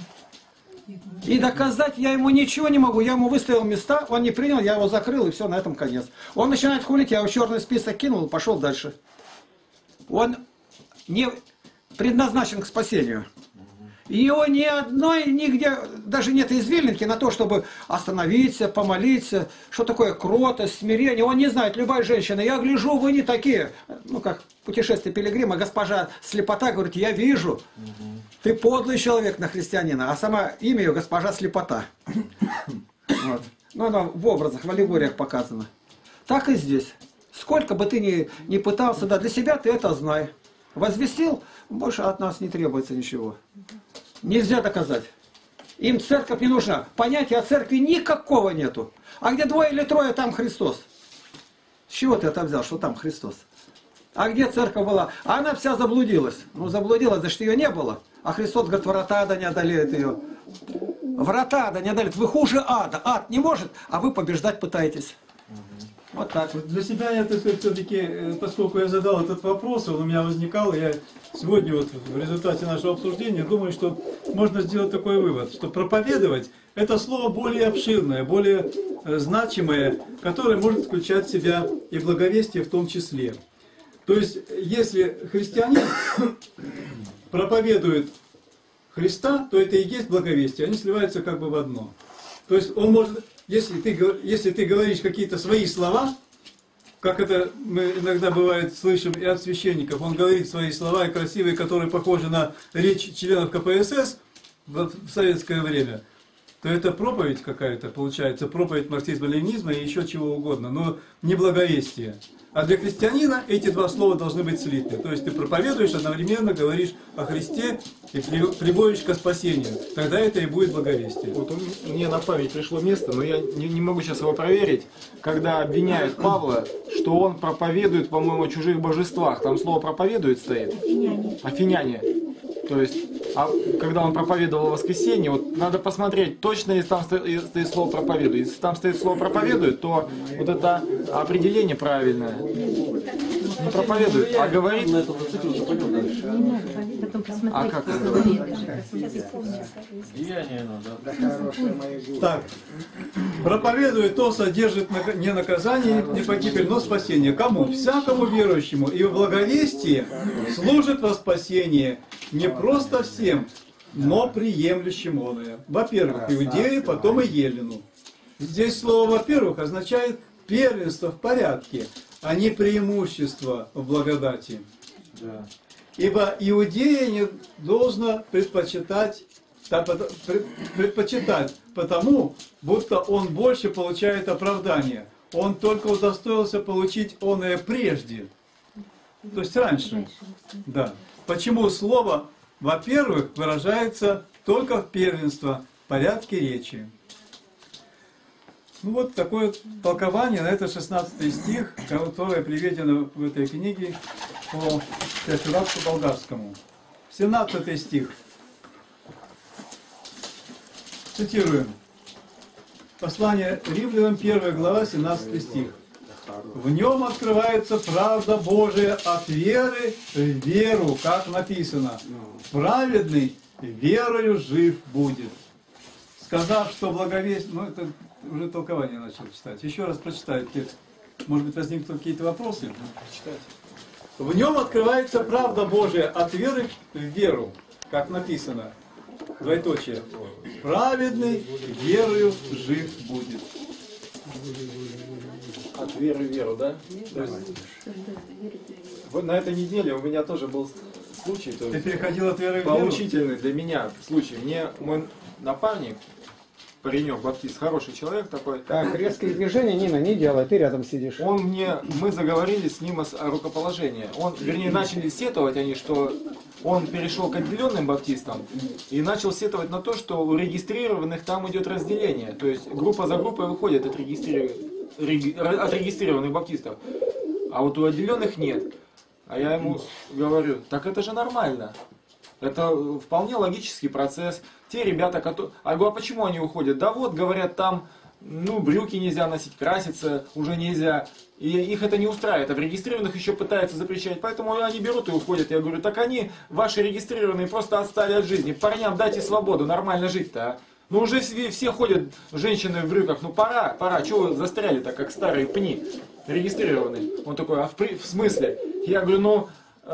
И доказать я ему ничего не могу. Я ему выставил места, он не принял, я его закрыл, и все, на этом конец. Он начинает хулить, я его в черный список кинул, пошел дальше. Он не предназначен к спасению. Его ни одной, нигде, даже нет извилинки на то, чтобы остановиться, помолиться, что такое кротость, смирение. Он не знает, любая женщина, я гляжу, вы не такие. Ну, как путешествие пилигрима, госпожа слепота говорит, я вижу. Ты подлый человек на христианина, а сама имя ее госпожа слепота. Вот. Ну, она в образах, в аллегориях показана. Так и здесь. Сколько бы ты ни пытался, да, для себя ты это знай. Возвестил, больше от нас не требуется ничего. Нельзя доказать. Им церковь не нужна. Понятия о церкви никакого нету. А где двое или трое, там Христос. С чего ты это взял, что там Христос? А где церковь была? А она вся заблудилась. Ну, заблудилась, значит, ее не было. А Христос говорит, врата ада не одолеют ее. Врата ада не одолеют. Вы хуже ада. Ад не может, а вы побеждать пытаетесь. Вот так. Для себя я все-таки, поскольку я задал этот вопрос, он у меня возникал, я сегодня вот в результате нашего обсуждения думаю, что можно сделать такой вывод, что проповедовать – это слово более обширное, более значимое, которое может включать в себя и благовестие в том числе. То есть, если христианин проповедует Христа, то это и есть благовестие, они сливаются как бы в одно. То есть, он может... Если ты говоришь какие-то свои слова, как это мы иногда бывает слышим и от священников, он говорит свои слова и красивые, которые похожи на речь членов КПСС в советское время, то это проповедь какая-то, получается, проповедь марксизма-ленинизма и еще чего угодно, но не благовестие. А для христианина эти два слова должны быть слиты. То есть ты проповедуешь, одновременно говоришь о Христе и приводишь ко спасению. Тогда это и будет благовестие. Вот мне на память пришло место, но я не могу сейчас его проверить, когда обвиняют Павла, что он проповедует, по-моему, о чужих божествах. Там слово «проповедует» стоит. Афиняне. То есть, когда он проповедовал воскресенье, вот надо посмотреть, точно если там стоит слово «проповедует». Если там стоит слово «проповедует», то вот это определение правильное. Не проповедует, а говорит... А как это? Деяние надо. Так. Проповедует, то содержит не наказание, не погибель, но спасение. Кому? Всякому верующему. И в благовестии служит во спасение не просто всем, но приемлющим оное. Во-первых, иудею, потом и елену. Здесь слово «во-первых» означает первенство в порядке, а не преимущество в благодати. Да. Ибо иудея не должно предпочитать, потому, будто он больше получает оправдание. Он только удостоился получить оное прежде. То есть раньше. Да. Почему слово «во-первых» выражается только в первенство, в порядке речи. Ну вот такое толкование на это 16 стих, которое приведено в этой книге по Теофилакту Болгарскому. 17 стих. Цитируем. Послание Римлянам, 1 глава, 17 стих. В нем открывается правда Божия от веры в веру, как написано. Праведный верою жив будет. Сказав, что благовестие... Ну, это уже толкование начал читать. Еще раз прочитаю текст. Может быть, возникнут какие-то вопросы? В нем открывается правда Божия от веры в веру, как написано. Двоеточие. Праведный верою жив будет. От веры в веру, да? То есть, вот на этой неделе у меня тоже был случай. То Ты есть, переходил от веры в веру? поучительный для меня случай. Мне мой напарник, паренек баптист, хороший человек такой. Так, резкие движения, Нина, не делай, ты рядом сидишь. Мы заговорили с ним о рукоположении. Вернее, начали сетовать они, что он перешел к отделенным баптистам и начал сетовать на то, что у регистрированных там идет разделение. То есть группа за группой выходит от регистрированных баптистов. А вот у отделенных нет. А я ему говорю, так это же нормально. Это вполне логический процесс. Те ребята, которые... А говорю, а почему они уходят? Да вот, говорят, там, брюки нельзя носить, краситься уже нельзя. И их это не устраивает. А в регистрированных еще пытаются запрещать. Поэтому они берут и уходят. Я говорю, так они, ваши регистрированные, просто отстали от жизни. Парням дайте свободу, нормально жить-то, а. Ну уже все ходят, женщины в брюках, пора, чего вы застряли-то, как старые пни, регистрированные. Он такой, а в смысле? Я говорю,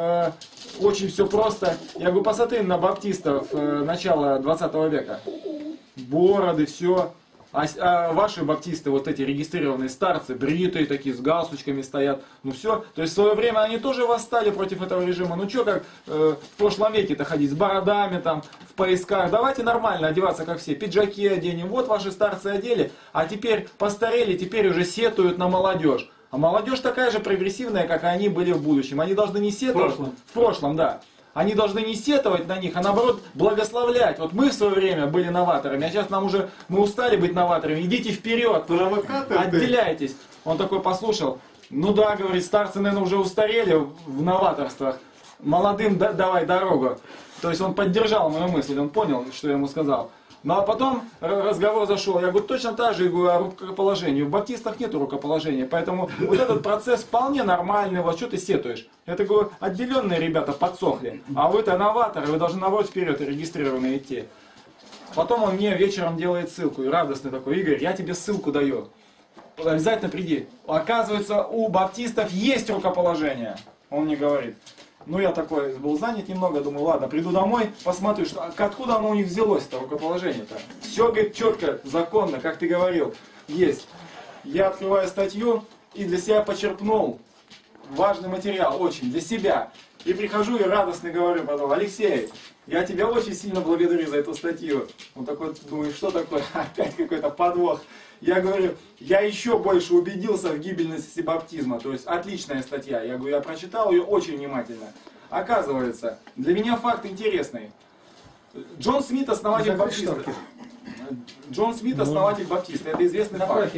очень все просто. Я говорю, посмотри на баптистов начала 20 века. Бороды, все. А ваши баптисты, вот эти регистрированные старцы, бритые такие, с галстучками стоят. Все. То есть в свое время они тоже восстали против этого режима. Что, как в прошлом веке-то ходить с бородами, там, в поясках. Давайте нормально одеваться, как все. Пиджаки оденем. Вот ваши старцы одели. А теперь постарели, теперь уже сетуют на молодежь. А молодежь такая же прогрессивная, как и они были в будущем. Они должны не сетовать. В прошлом, да. Они должны не сетовать на них, а наоборот благословлять. Вот мы в свое время были новаторами, а сейчас мы устали быть новаторами. Идите вперед, отделяйтесь. Он такой послушал. Ну да, говорит, старцы, наверное, уже устарели в новаторствах. Молодым давай дорогу. То есть он поддержал мою мысль, он понял, что я ему сказал. Ну а потом разговор зашел, я говорю, точно так же, говорю, о рукоположении. В баптистах нет рукоположения, поэтому вот этот процесс вполне нормальный, вот что ты сетуешь? Это, говорю, отделенные ребята подсохли, а вы-то новаторы, вы должны наоборот вперед и регистрированные идти. Потом он мне вечером делает ссылку, и радостный такой, Игорь, я тебе ссылку даю, обязательно приди. Оказывается, у баптистов есть рукоположение, он мне говорит. Ну, я такой был занят немного, думаю, ладно, приду домой, посмотрю, откуда оно у них взялось, это рукоположение-то. Все, говорит, четко, законно, как ты говорил, есть. Я открываю статью и для себя почерпнул важный материал, очень, для себя. И прихожу и радостно говорю потом, Алексей, я тебя очень сильно благодарю за эту статью. Он такой, думает, что такое, опять какой-то подвох. Я говорю, я еще больше убедился в гибельности баптизма. То есть отличная статья. Я говорю, я прочитал ее очень внимательно. Оказывается, для меня факт интересный. Джон Смит, основатель баптиста. Джон Смит, основатель баптиста. Это известный факт.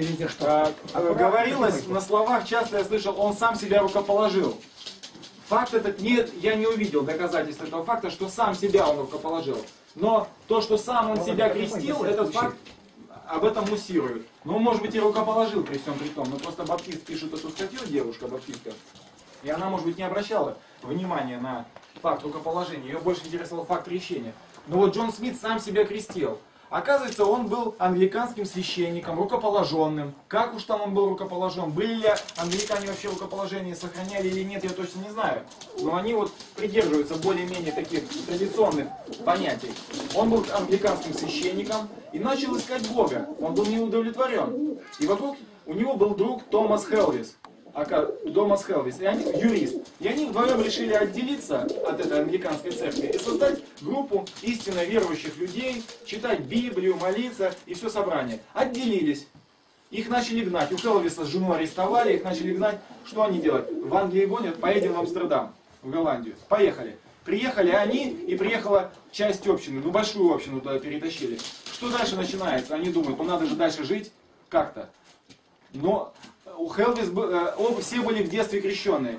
Говорилось на словах, часто я слышал, он сам себя рукоположил. Факт этот нет, я не увидел доказательств этого факта, что сам себя он рукоположил. Но то, что сам он себя крестил, этот факт об этом муссирует. Ну, может быть, и рукоположил при всем при том. Но просто баптист пишет эту статью, девушка баптистка, и она, может быть, не обращала внимания на факт рукоположения, ее больше интересовал факт крещения. Но вот Джон Смит сам себя крестил. Оказывается, он был англиканским священником, рукоположенным. Как уж там он был рукоположен? Были ли англикане вообще рукоположение, сохраняли или нет, я точно не знаю. Но они вот придерживаются более-менее таких традиционных понятий. Он был англиканским священником и начал искать Бога. Он был неудовлетворен. И вокруг у него был друг Томас Хелвис. Томас Хелвис, юрист. И они вдвоем решили отделиться от этой англиканской церкви и создать группу истинно верующих людей, читать Библию, молиться и все собрание. Отделились. Их начали гнать. У Хелвиса с женой арестовали, их начали гнать. Что они делают? В Англии гонят, поедем в Амстердам, в Голландию. Поехали. Приехали они, и приехала часть общины, ну большую общину туда перетащили. Что дальше начинается? Они думают, ну надо же дальше жить как-то. Но у Хелвис все были в детстве крещенные.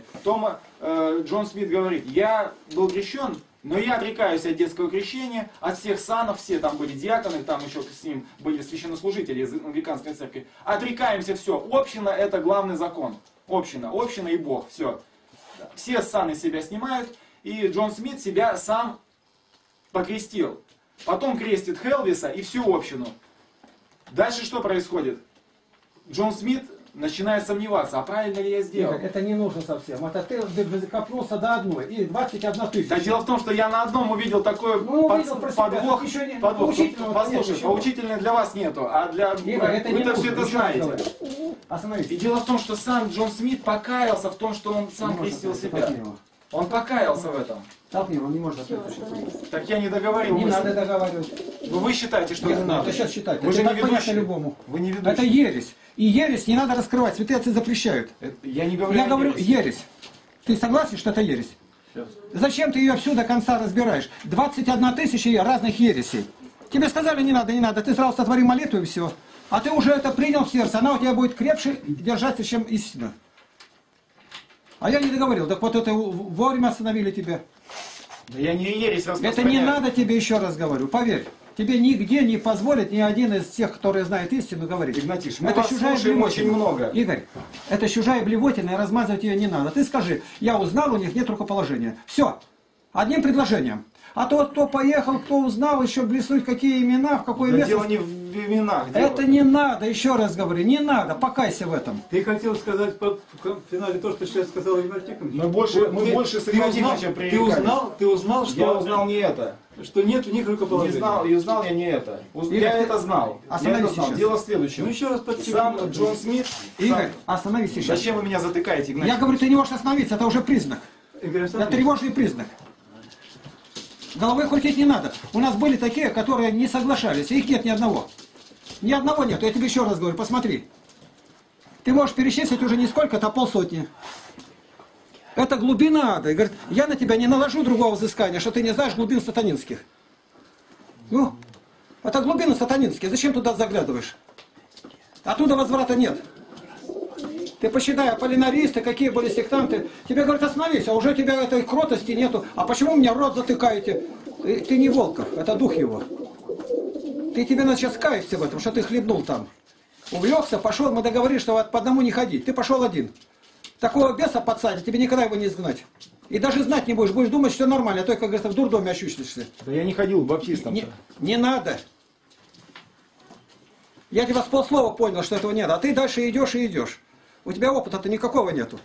Джон Смит говорит, я был крещен, но я отрекаюсь от детского крещения, от всех санов, все там были диаконы, там еще с ним были священнослужители из англиканской церкви. Отрекаемся, все. Община — это главный закон. Община и Бог, все. Все саны себя снимают, и Джон Смит себя сам покрестил. Потом крестит Хелвиса и всю общину. Дальше что происходит? Джон Смит начинает сомневаться, а правильно ли я сделал? Игорь, это не нужно совсем. Это ты закопнулся до одной. И 21 тысяча. Да дело в том, что я на одном увидел такой подвох. Послушай, поучительное для вас нету, а для... Игорь, вы-то все это знаете. Остановитесь. И дело в том, что сам Джон Смит покаялся в том, что он сам крестил себя. Он покаялся в этом. Толкни, он не может ответить. Так я не договорил. Не надо договаривать. Вы считаете, что это надо? Это сейчас считать. Вы же это не так понятно ведущий. любому. Вы не ведущий. Это ересь. И ересь не надо раскрывать. Святые отцы запрещают. Я не говорю. Я говорю ересь. Ты согласен, что это ересь? Сейчас. Зачем ты ее всю до конца разбираешь? 21 тысяча разных ересей. Тебе сказали не надо. Ты сразу сотвори молитву и все. А ты уже это принял в сердце. Она у тебя будет крепче держаться, чем истина. А я не договорил. Так вот это вовремя остановили тебя. Да я не ересь распространяю. Это не надо тебе, еще раз говорю. Поверь. Тебе нигде не позволит ни один из тех, которые знают истину, говорить. Игнатьевич, мы это вас чужая слушаем блевотина. очень много. Игорь, это чужая блевотина, и размазывать ее не надо. Ты скажи, я узнал, у них нет рукоположения. Все. Одним предложением. А тот, кто поехал, кто узнал, еще блеснуть, какие имена, в какое место. Дело не в именах. Это не надо, еще раз говорю, не надо, покайся в этом. Ты хотел сказать в финале то, что сейчас сказал Игнатий Тихонович? Мы больше с Игнатием Тихоновичем пререкались. Ты узнал, что... Я узнал не это. Что нет в них рукоположения. Не узнал я не это. Я это знал. Дело в следующем. Ну еще раз подчеркну. Сам Джон Смит... Игорь, остановись сейчас. Зачем вы меня затыкаете, Игнатий? Я говорю, ты не можешь остановиться, это уже признак. Игорь, Это тревожный признак. Головой крутить не надо. У нас были такие, которые не соглашались, и их нет ни одного. Ни одного нет. Я тебе еще раз говорю, посмотри. Ты можешь перечислить уже не сколько-то, а полсотни. Это глубина ада. И говорит, я на тебя не наложу другого взыскания, что ты не знаешь глубин сатанинских. Ну, это глубины сатанинские. Зачем туда заглядываешь? Оттуда возврата нет. Ты посчитай, аполлинаристы, какие были сектанты. Тебе говорят, остановись, а уже у тебя этой кротости нету. А почему меня рот затыкаете? Ты не Волков, это дух его. Тебе надо сейчас каяться в этом, что ты хлебнул там. Увлекся, пошел, мы договорились, что по одному не ходить. Ты пошел один. Такого беса подсадить, тебе никогда его не изгнать. И даже знать не будешь думать, что нормально, а то, как говорится, в дурдоме ощущаешься. Да я не ходил к баптистам. Не надо. Я тебя с полслова понял, что этого нет, а ты дальше идешь и идешь. У тебя опыта-то никакого нету.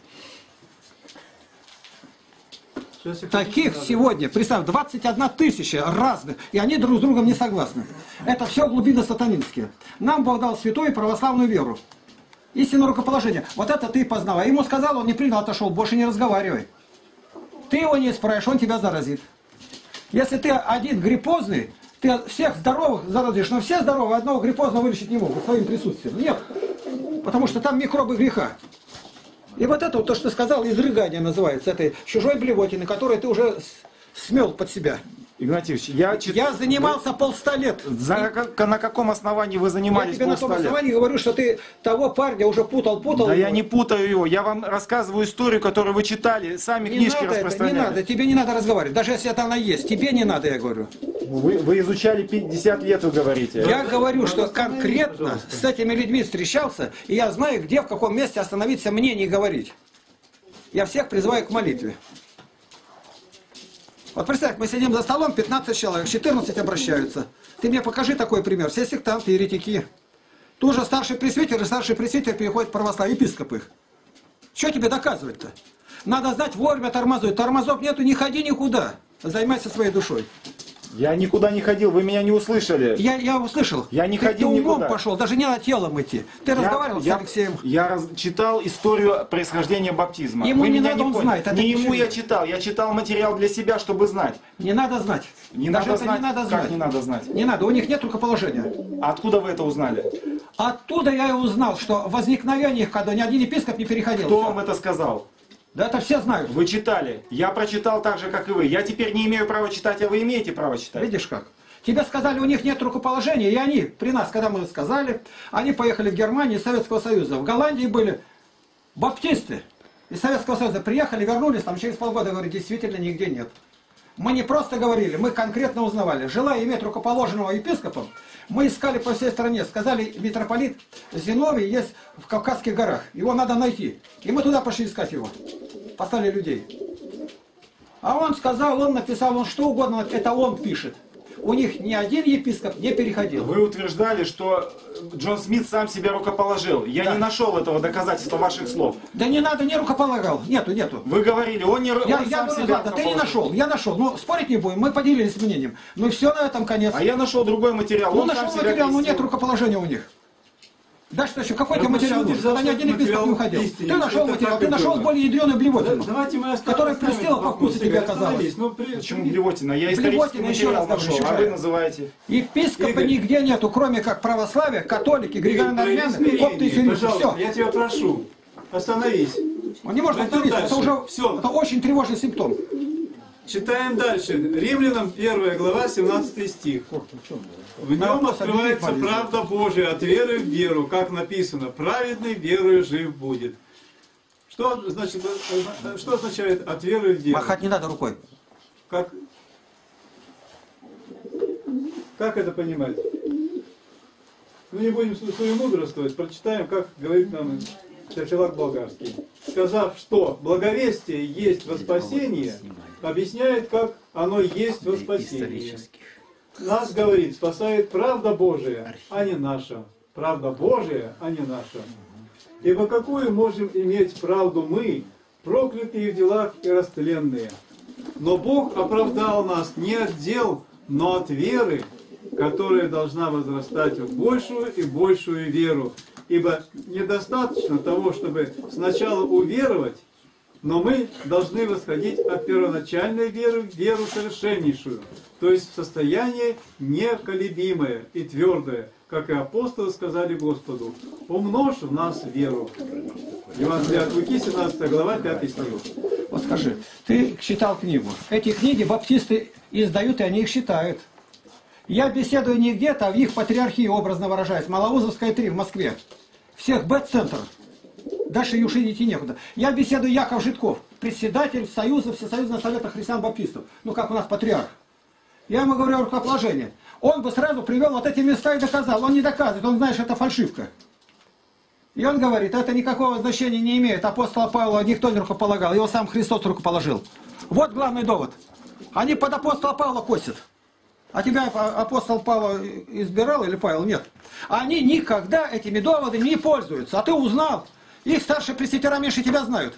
Таких сегодня, представь, 21 тысяча разных, и они друг с другом не согласны. Это все глубины сатанинские. Нам Бог дал святую православную веру. Истинное рукоположение. Вот это ты познал. А ему сказал, он не принял, отошел, больше не разговаривай. Ты его не исправишь, он тебя заразит. Если ты один гриппозный, ты всех здоровых заразишь, но все здоровые одного гриппозного вылечить не могут своим присутствием. Нет. Потому что там микробы греха. И вот это вот то, что ты сказал, изрыгание называется, этой чужой блевотины, которую ты уже смел под себя. Игнатьевич, я занимался 100 лет. На каком основании вы занимались 100 лет? Я тебе на том основании говорю, что ты того парня уже путал. Да я не путаю его. Я вам рассказываю историю, которую вы читали, сами книжки распространяли. Не надо, тебе не надо разговаривать. Даже если это она есть, тебе не надо, я говорю. Вы изучали 50 лет, вы говорите. Я говорю, что конкретно с этими людьми встречался, и я знаю, где, в каком месте остановиться, мне не говорить. Я всех призываю к молитве. Вот представь, мы сидим за столом, 15 человек, 14 обращаются. Ты мне покажи такой пример. Все сектанты, еретики. Тут же старший пресвитер и старший пресвитер переходят в православие, епископ их. Что тебе доказывать-то? Надо знать вовремя тормозов. Тормозов нету, не ходи никуда. Займайся своей душой. Я никуда не ходил, вы меня не услышали. Я услышал. Я не ты ходил умом никуда. Пошел, даже не на телом идти. Ты разговаривал с Алексеем. Я читал историю происхождения баптизма. Ему Вы не меня надо, он поняли. знает, это Не ему ничего. я читал материал для себя, чтобы знать. Не надо знать. Не Даже надо это знать. не надо знать. Как не надо знать? Не надо, у них нет рукоположения. Откуда вы это узнали? Оттуда я и узнал, что возникновение их, когда ни один епископ не переходил. Кто вам это сказал? Да это все знают. Вы читали. Я прочитал так же, как и вы. Я теперь не имею права читать, а вы имеете право читать. Видишь как? Тебе сказали, у них нет рукоположения, и они, при нас, когда мы сказали, они поехали в Германию из Советского Союза. В Голландии были баптисты из Советского Союза. Приехали, вернулись, там через полгода, говорят, действительно нигде нет. Мы не просто говорили, мы конкретно узнавали. Желая иметь рукоположенного епископа, мы искали по всей стране. Сказали, митрополит Зиновий есть в Кавказских горах. Его надо найти. И мы туда пошли искать его. Послали людей. А он сказал, он написал, он что угодно, это он пишет. У них ни один епископ не переходил. Вы утверждали, что Джон Смит сам себя рукоположил. Я Да. не нашел этого доказательства ваших слов. Да не надо, не рукополагал. Нету. Вы говорили, он не он Я сам говорю, себя ладно, ты не рукоположил. нашел, я нашел. Ну, спорить не будем, мы поделились мнением. Ну и все, на этом конец. А я нашел другой материал. Ну, он нашел сам себя материал, но крестил. нет рукоположения у них. Да что еще, какой Да тебе материал почему ты нужен? Когда ни взял один епископ не материал уходил. истины? Ты нашел Это материал, как ты это нашел было? более ядреную блевотину. Давайте мы Которая присела по вкусу тебе оказалась. Почему блевотина? Я исторический Блевотина, еще материал раз говорю, нашел, а чужая. вы называете. Епископа Игорь. нигде нету, кроме как православия, католики, григорианцы, опты и филисты. Пожалуйста, Все. я тебя прошу, остановись. Он не может Пойдем остановиться, это дальше. уже Всё. это очень тревожный симптом. Читаем дальше. Римлянам 1 глава, 17 стих. В нем открывается правда Божия от веры в веру, как написано, праведный верою жив будет. Что значит, что означает от веры в веру? Махать не надо рукой. Как это понимать? Ну не будем свою мудрствовать, прочитаем, как говорит нам Феофилак Болгарский. Сказав, что благовестие есть во спасение, объясняет, как оно есть во спасении. Нас, говорит, спасает правда Божия, а не наша. Правда Божия, а не наша. Ибо какую можем иметь правду мы, проклятые в делах и растленные? Но Бог оправдал нас не от дел, но от веры, которая должна возрастать в большую и большую веру. Ибо недостаточно того, чтобы сначала уверовать, но мы должны восходить от первоначальной веры в веру совершеннейшую, то есть в состояние неколебимое и твердое, как и апостолы сказали Господу: «Умножь в нас веру». Евангелие от Луки, 17 глава, 5 стих. Вот скажи, ты читал книгу. Эти книги баптисты издают, и они их считают. Я беседую не где-то, а в их патриархии, образно выражаясь, Малоузовская 3 в Москве. Всех Б-центров. Дальше юши идти некуда. Я беседую Яков Житков, председатель Союза, Всесоюзного совета христиан-баптистов. Ну, как у нас патриарх. Я ему говорю о рукоположении. Он бы сразу привел вот эти места и доказал. Он не доказывает, он знает, что это фальшивка. И он говорит, это никакого значения не имеет. Апостола Павла никто не рукополагал, его сам Христос рукоположил. Вот главный довод. Они под апостола Павла косят. А тебя апостол Павел избирал или Павел? Нет. Они никогда этими доводами не пользуются. А ты узнал. Их старшие пресвитера меньше тебя знают.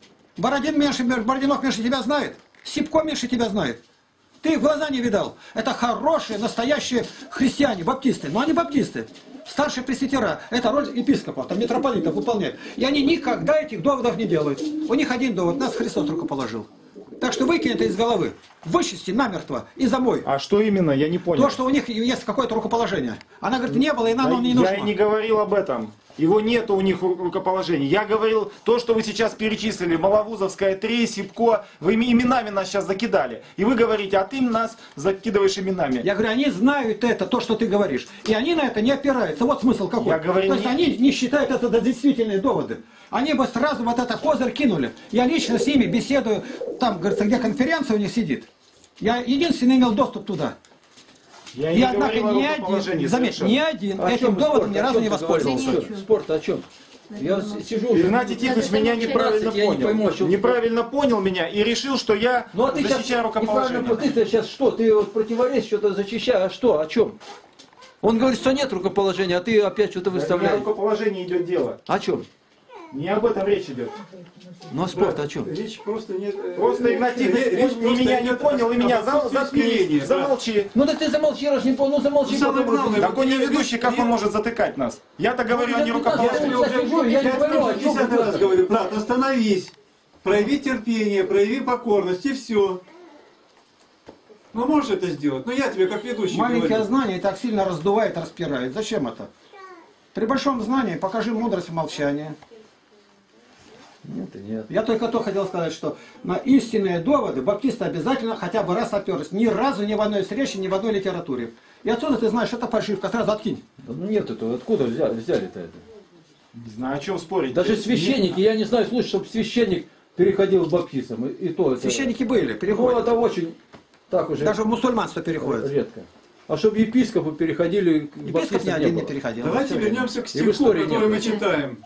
Бородинов меньше тебя знает. Сипко меньше тебя знает. Ты их в глаза не видал. Это хорошие, настоящие христиане, баптисты. Но они баптисты. Старшие пресвитера. Это роль епископов, там митрополитов выполняют. И они никогда этих доводов не делают. У них один довод. Нас Христос рукоположил. Так что выкинь это из головы. Вычисти намертво и замой. А что именно? Я не понял. То, что у них есть какое-то рукоположение. Она говорит, не было, и нам не Я нужно. и не говорил об этом. Его нету у них рукоположения. Я говорил то, что вы сейчас перечислили. Маловузовская 3, Сипко. Вы именами нас сейчас закидали. И вы говорите, а ты нас закидываешь именами. Я говорю, они знают это, то, что ты говоришь. И они на это не опираются. Вот смысл какой. Я говорю, то есть они не считают это за действительные доводы. Они бы сразу вот это козырь кинули. Я лично с ними беседую. Там, говорится, где конференция у них сидит. Я единственный имел доступ туда. Я И не однако говорил о ни рукоположении один, заметь, совершенно. ни один этим доводом ни разу не воспользовался. Спорт о чем? Я сижу... Игнатий Тихонович меня неправильно я не пойму, о понял. чем- Неправильно понял меня и решил, что я Ну а ты защищаю сейчас рукоположение. неправильно, ты сейчас что? Ты вот противоречишь, что-то защищаешь, а что, о чем? Он говорит, что нет рукоположения, а ты опять что-то Не о выставляешь. рукоположении идет дело. О чем? Не об этом речь идет. Ну а спорт о чем? Речь просто нет... Просто Игнатий Тихонович ни меня не понял, и меня заткни. Замолчи. Ну да ты замолчи, раз не понял, ну замолчи. Ну, самое потом. главное, Так он не ведущий, как он может затыкать нас? Я-то говорю о нерукоположении. Я сижу, я не пойму, о чем 50 раз говорю, брат, остановись, прояви терпение, прояви покорность, и все. Ну, можешь это сделать? Ну, я тебе как ведущий Маленькое говорю. знание так сильно раздувает, распирает. Зачем это? При большом знании покажи мудрость в молчании. Нет, нет. Я только то хотел сказать, что на истинные доводы баптисты обязательно хотя бы раз оперлись. Ни разу ни в одной встрече, ни в одной литературе. И отсюда ты знаешь, это фальшивка, сразу откинь. Да ну нет этого, откуда взяли-то это? Не знаю, о чем спорить. Даже священники, я не знаю случая, чтобы священник переходил к баптистам. И то это... Священники были, Ну переходят. это очень так уже Даже в мусульманство переходят. редко. А чтобы епископы переходили к Епископ ни баптистам, один не было. переходил. Давайте вернемся к И в стиху, истории который нет. мы читаем.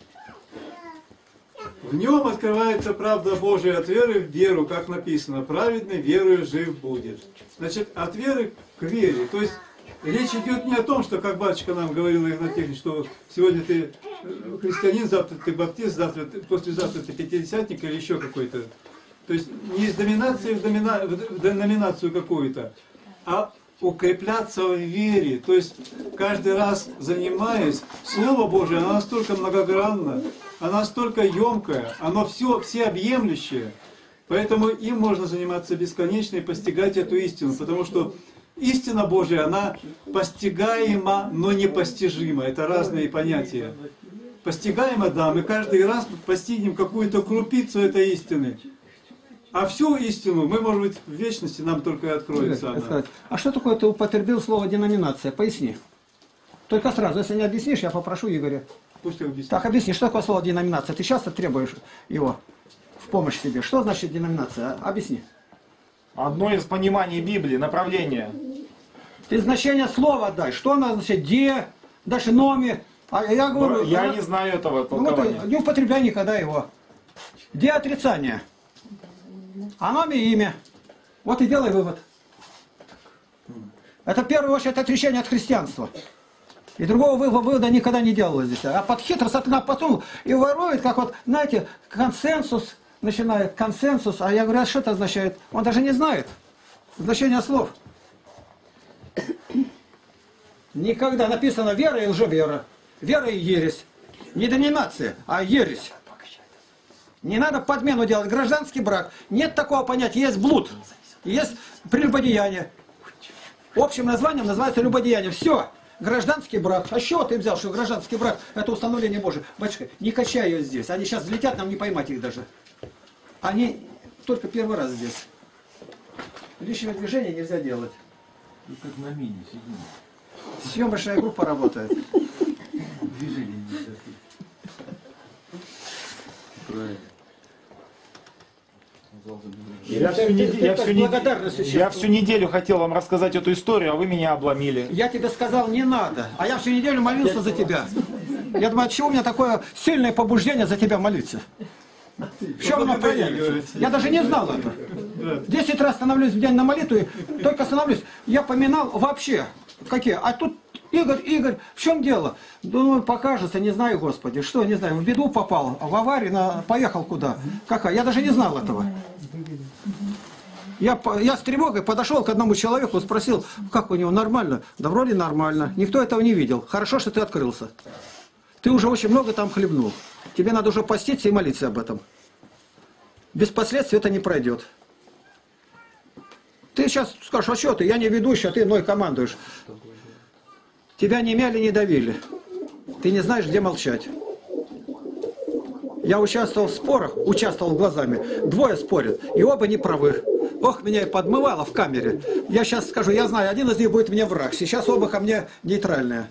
В нем открывается правда Божия от веры в веру, как написано, праведный верою жив будет. Значит, от веры к вере. То есть речь идет не о том, что, как батюшка нам говорил Игнатий Тихонович, что сегодня ты христианин, завтра ты баптист, послезавтра ты пятидесятник или еще какой-то. То есть не из доминации в деноминацию какую-то, а укрепляться в вере. То есть каждый раз занимаясь, Слово Божие, оно настолько многогранно, оно настолько емкое, оно всеобъемлющее. Поэтому им можно заниматься бесконечно и постигать эту истину. Потому что истина Божия, она постигаема, но непостижима. Это разные понятия. Постигаема, да, мы каждый раз постигнем какую-то крупицу этой истины. А всю истину мы, может быть, в вечности нам только и откроется она. А что такое ты употребил слово деноминация? Поясни. Только сразу, если не объяснишь, я попрошу Игоря. Пусть я объясню. Так, объясни, что такое слово деноминация? Ты часто требуешь его в помощь себе. Что значит деноминация? Объясни. Одно из пониманий Библии, направление. Ты значение слова дай. Что оно означает? Де, дальше номи. А я говорю... Я не знаю этого Ну, вот, толкования. не употребляй никогда его. Де отрицание. А номи имя. Вот и делай вывод. Это в первую очередь отречение от христианства. И другого вывода никогда не делалось здесь. А под хитро сатана потом и ворует, как вот, знаете, консенсус, начинает консенсус. А я говорю, а что это означает? Он даже не знает значение слов. Никогда написано вера и лжевера. Вера и ересь. Не деноминация, а ересь. Не надо подмену делать. Гражданский брак. Нет такого понятия. Есть блуд. Есть прелюбодеяние. Общим названием называется любодеяние. Все. Гражданский брак. А с чего ты взял, что гражданский брак это установление Божие? Батюшка, не качай ее здесь. Они сейчас взлетят, нам не поймать их даже. Они только первый раз здесь. Лишнего движения нельзя делать. Ну, как на мини сидим. Съемочная группа работает. Движение нельзя. Правильно. Я всю неделю хотел вам рассказать эту историю, а вы меня обломили. Я тебе сказал, не надо. А я всю неделю молился за тебя. Я думаю, от чего у меня такое сильное побуждение за тебя молиться? В чем оно проявится? Я даже не знал это. 10 раз становлюсь в день на молитву, и только становлюсь. Я поминал вообще. Какие? А тут Игорь, в чем дело? Думаю, покажется, не знаю, Господи. Что, не знаю, в беду попал, в аварию, поехал куда? Какая? Я даже не знал этого. Я с тревогой подошел к одному человеку, спросил, как у него, нормально? Да вроде нормально. Никто этого не видел. Хорошо, что ты открылся. Ты уже очень много там хлебнул. Тебе надо уже поститься и молиться об этом. Без последствий это не пройдет. Ты сейчас скажешь, а что ты? Я не ведущий, а ты мной командуешь. Тебя не мяли, не давили. Ты не знаешь, где молчать. Я участвовал в спорах, участвовал глазами. Двое спорят, и оба не правы. Ох, меня и подмывало в камере. Я сейчас скажу, я знаю, один из них будет мне враг. Сейчас оба ко мне нейтральные.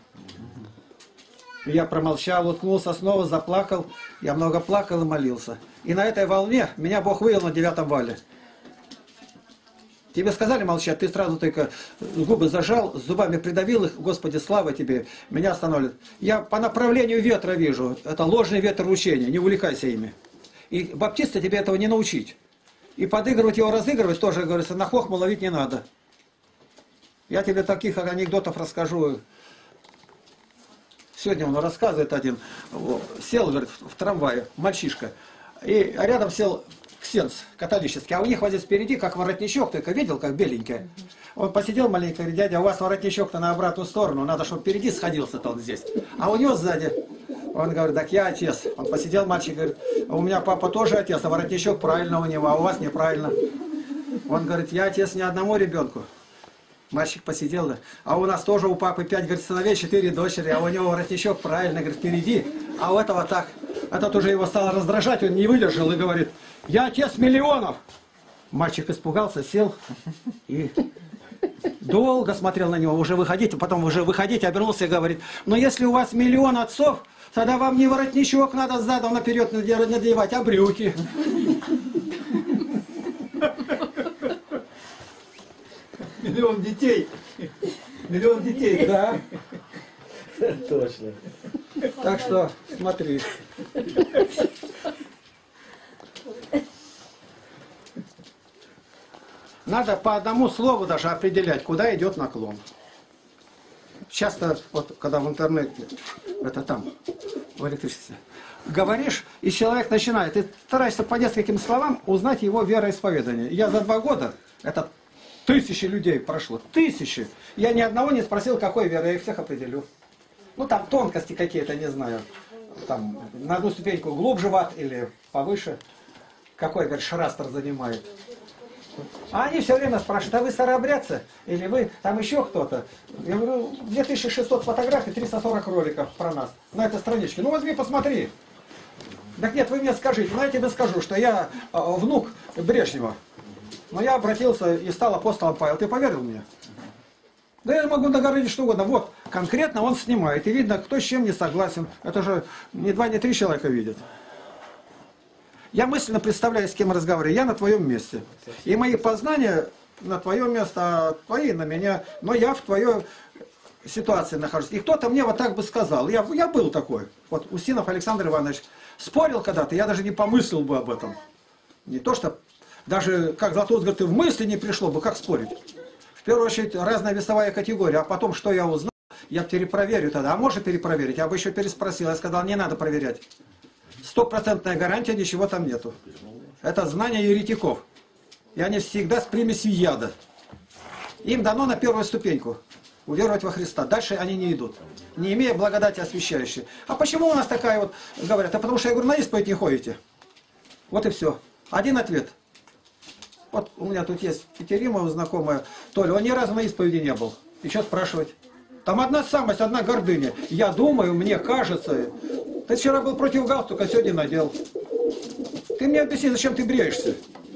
Я промолчал, уткнулся снова, заплакал. Я много плакал и молился. И на этой волне меня Бог вывел на 9-м вале. Тебе сказали молчать, ты сразу только губы зажал, зубами придавил их, Господи, слава тебе, меня останавливает. Я по направлению ветра вижу, это ложный ветер учения, не увлекайся ими. И баптиста тебе этого не научить. И подыгрывать его, разыгрывать тоже, говорится, на хохму ловить не надо. Я тебе таких анекдотов расскажу. Сегодня он рассказывает один. Сел, говорит, в трамвае, мальчишка. И рядом сел ксенз католический. А у них вот здесь впереди, как воротничок, только видел, как беленький. Он посидел маленько, говорит, дядя, у вас воротничок-то на обратную сторону, надо, чтобы впереди сходился-то он здесь. А у него сзади. Он говорит, так я отец. Он посидел, мальчик говорит, а у меня папа тоже отец, а воротничок правильно у него, а у вас неправильно. Он говорит, я отец ни одному ребенку. Мальчик посидел, да. А у нас тоже у папы 5, говорит, сыновей, 4 дочери, а у него воротничок правильно, говорит, впереди, а у этого так. Этот уже его стало раздражать, он не выдержал и говорит, я отец миллионов. Мальчик испугался, сел и долго смотрел на него, уже выходить, потом уже выходить, обернулся и говорит, но если у вас миллион отцов, тогда вам не воротничок надо задом наперед надевать, а брюки. Миллион детей. Миллион детей. Да. Точно. Так что смотри. Надо по одному слову даже определять, куда идет наклон. Часто, вот когда в интернете, это там, в электричестве, говоришь, и человек начинает, и стараешься по нескольким словам узнать его вероисповедание. Я за 2 года, это 1000 людей прошло, 1000. Я ни одного не спросил, какой веры, я их всех определю. Ну там тонкости какие-то, не знаю, там на одну ступеньку глубже в ад или повыше. Какой, говорит, шрастер занимает. А они все время спрашивают, а вы старообрядцы? Или вы там еще кто-то? Я говорю, 2600 фотографий, 340 роликов про нас на этой страничке. Ну возьми, посмотри. Так нет, вы мне скажите, ну я тебе скажу, что я внук Брежнева. Но я обратился и стал апостолом Павел. Ты поверил мне? Да я могу нагородить что угодно. Вот, конкретно он снимает. И видно, кто с чем не согласен. Это же не 2, не 3 человека видят. Я мысленно представляю, с кем разговариваю. Я на твоем месте. И мои познания на твое место, а твои на меня. Но я в твоей ситуации нахожусь. И кто-то мне вот так бы сказал. Я был такой. Вот Устинов Александр Иванович спорил когда-то, я даже не помыслил бы об этом. Не то, что даже, как Златоуст говорит, и в мысли не пришло бы, как спорить. В первую очередь, разная весовая категория. А потом, что я узнал, я перепроверю тогда. А может перепроверить? Я бы еще переспросил. Я сказал, не надо проверять. 100% гарантия, ничего там нету. Это знание еретиков. И они всегда с примесью яда. Им дано на первую ступеньку. Уверовать во Христа. Дальше они не идут. Не имея благодати освящающей. А почему у нас такая вот, говорят? А потому что я говорю, на исповедь не ходите. Вот и все. Один ответ. Вот у меня тут есть Петеримова знакомая, Толя, он ни разу на исповеди не был. И что спрашивать? Там одна самость, одна гордыня. Я думаю, мне кажется. Ты вчера был против галстука, сегодня надел. Ты мне объясни, зачем ты бреешься?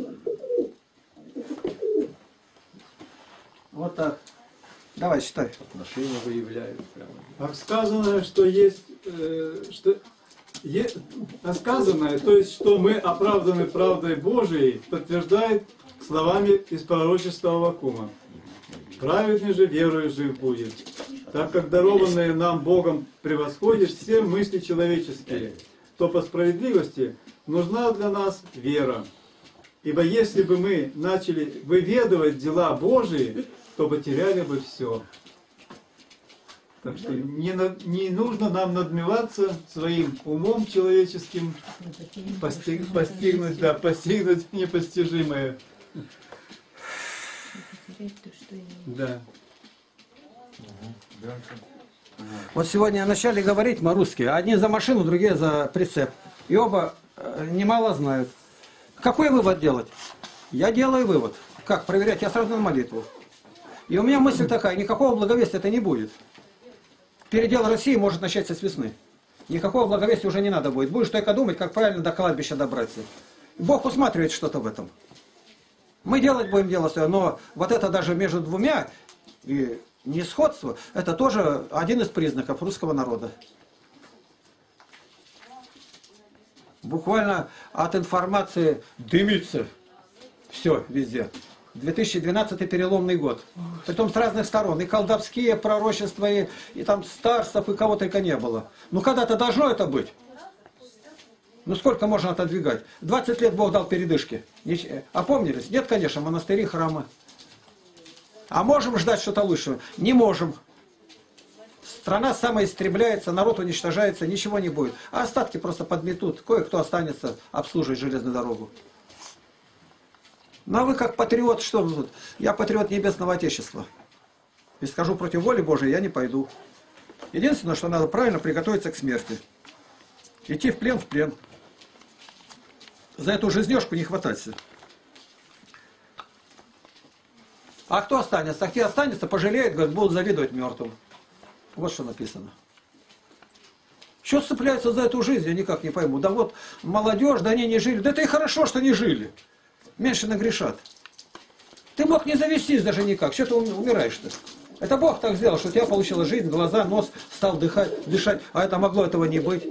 Вот так. Давай, читай. Отношения выявляют прямо. А сказано, что есть, сказанное, то есть, что мы оправданы правдой Божией, подтверждает словами из пророчества Аввакума. Праведный же верою жив будет, так как дарованное нам Богом превосходит все мысли человеческие, то по справедливости нужна для нас вера. Ибо если бы мы начали выведывать дела Божии, то потеряли бы все. Так что не нужно нам надмеваться своим умом человеческим, постигнуть непостижимое. Да. Вот сегодня начали говорить по-русски. Одни за машину, другие за прицеп. И оба немало знают. Какой вывод делать? Я делаю вывод. Как проверять? Я сразу на молитву. И у меня мысль такая, никакого благовестия это не будет. Передел России может начаться с весны. Никакого благовестия уже не надо будет. Будешь только думать, как правильно до кладбища добраться. Бог усматривает что-то в этом. Мы делать будем дело свое, но вот это даже между двумя и несходство, это тоже один из признаков русского народа. Буквально от информации дымится все везде. 2012 переломный год. Притом с разных сторон. И колдовские пророчества, и там старцев, и кого только не было. Ну когда-то должно это быть. Ну сколько можно отодвигать? 20 лет Бог дал передышки. Опомнились? Нет, конечно, монастыри, храмы. А можем ждать что-то лучшего? Не можем. Страна самоистребляется, народ уничтожается, ничего не будет. А остатки просто подметут. Кое-кто останется обслуживать железную дорогу. Ну а вы как патриот, что вы тут? Я патриот Небесного Отечества. И скажу против воли Божией, я не пойду. Единственное, что надо правильно приготовиться к смерти. Идти в плен, в плен. За эту жизнёшку не хвататься. А кто останется? А кто останется, пожалеет, говорит, будут завидовать мертвым. Вот что написано. Что цепляются за эту жизнь, я никак не пойму. Да вот молодежь, да они не жили. Да это и хорошо, что не жили. Меньше нагрешат. Ты мог не завестись даже никак. Что ты умираешь-то? Это Бог так сделал, что у тебя получила жизнь, глаза, нос, стал дышать. А это могло этого не быть.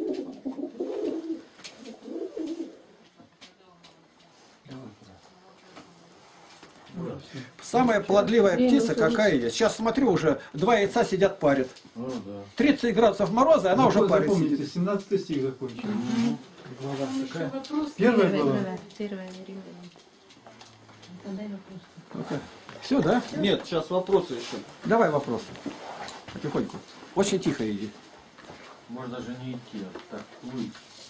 Самая плодливая птица какая есть. Сейчас смотрю, уже 2 яйца сидят, парят. 30 градусов мороза, она уже парит. Помните, 17 стих закончил. Первая была. Все, да? Нет, сейчас вопросы еще. Давай вопросы. Потихоньку. Очень тихо иди. Можно даже не идти, а так выйти.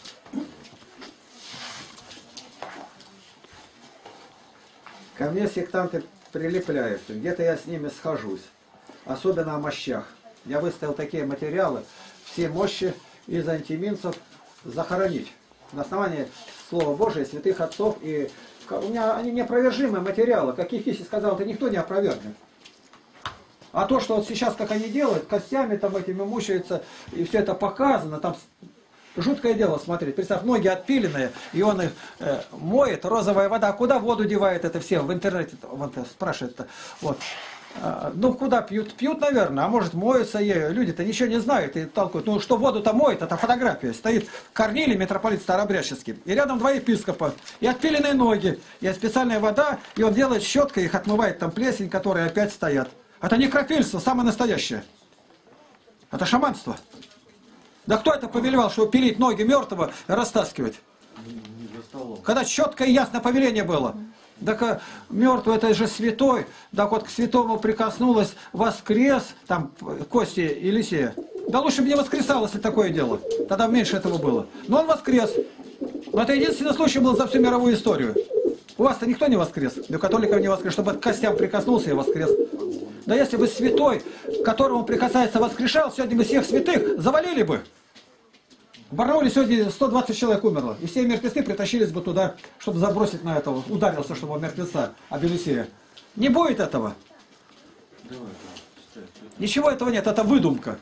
Ко мне сектанты прилепляются. Где-то я с ними схожусь. Особенно о мощах. Я выставил такие материалы. Все мощи из антиминцев захоронить. На основании Слова Божия, святых отцов. И у меня они неопровержимые материалы. Каких если сказал, это никто не опровергнет. А то, что вот сейчас, как они делают, костями там этими мучаются, и все это показано, там жуткое дело смотреть. Представь, ноги отпиленные, и он их моет, розовая вода. А куда воду девает это все? В интернете вот, спрашивают. Вот. Ну, куда пьют? Пьют, наверное, а может моются ею. Люди-то ничего не знают и толкуют. Ну, что воду-то моет, это фотография. Стоит Корнилий, митрополит Старообрядческий, и рядом 2 епископа, и отпиленные ноги, и специальная вода, и он делает щеткой, их отмывает там плесень, которые опять стоят. Это не некрофильство, самое настоящее. Это шаманство. Да кто это повелевал, чтобы пилить ноги мертвого и растаскивать? Когда четкое и ясное повеление было. Так мертвый это же святой. Так вот к святому прикоснулась, воскрес, там кости Елисея. Да лучше бы не воскресал, если такое дело. Тогда меньше этого было. Но он воскрес. Но это единственный случай был за всю мировую историю. У вас-то никто не воскрес. У католиков не воскрес. Чтобы к костям прикоснулся и воскрес. Да если бы святой, к которому прикасается, воскрешал, сегодня бы всех святых завалили бы. В Барнауле сегодня 120 человек умерло. И все мертвецы притащились бы туда, чтобы забросить на этого. Ударился, чтобы мертвеца, об Елисея. Не будет этого. Ничего этого нет, это выдумка.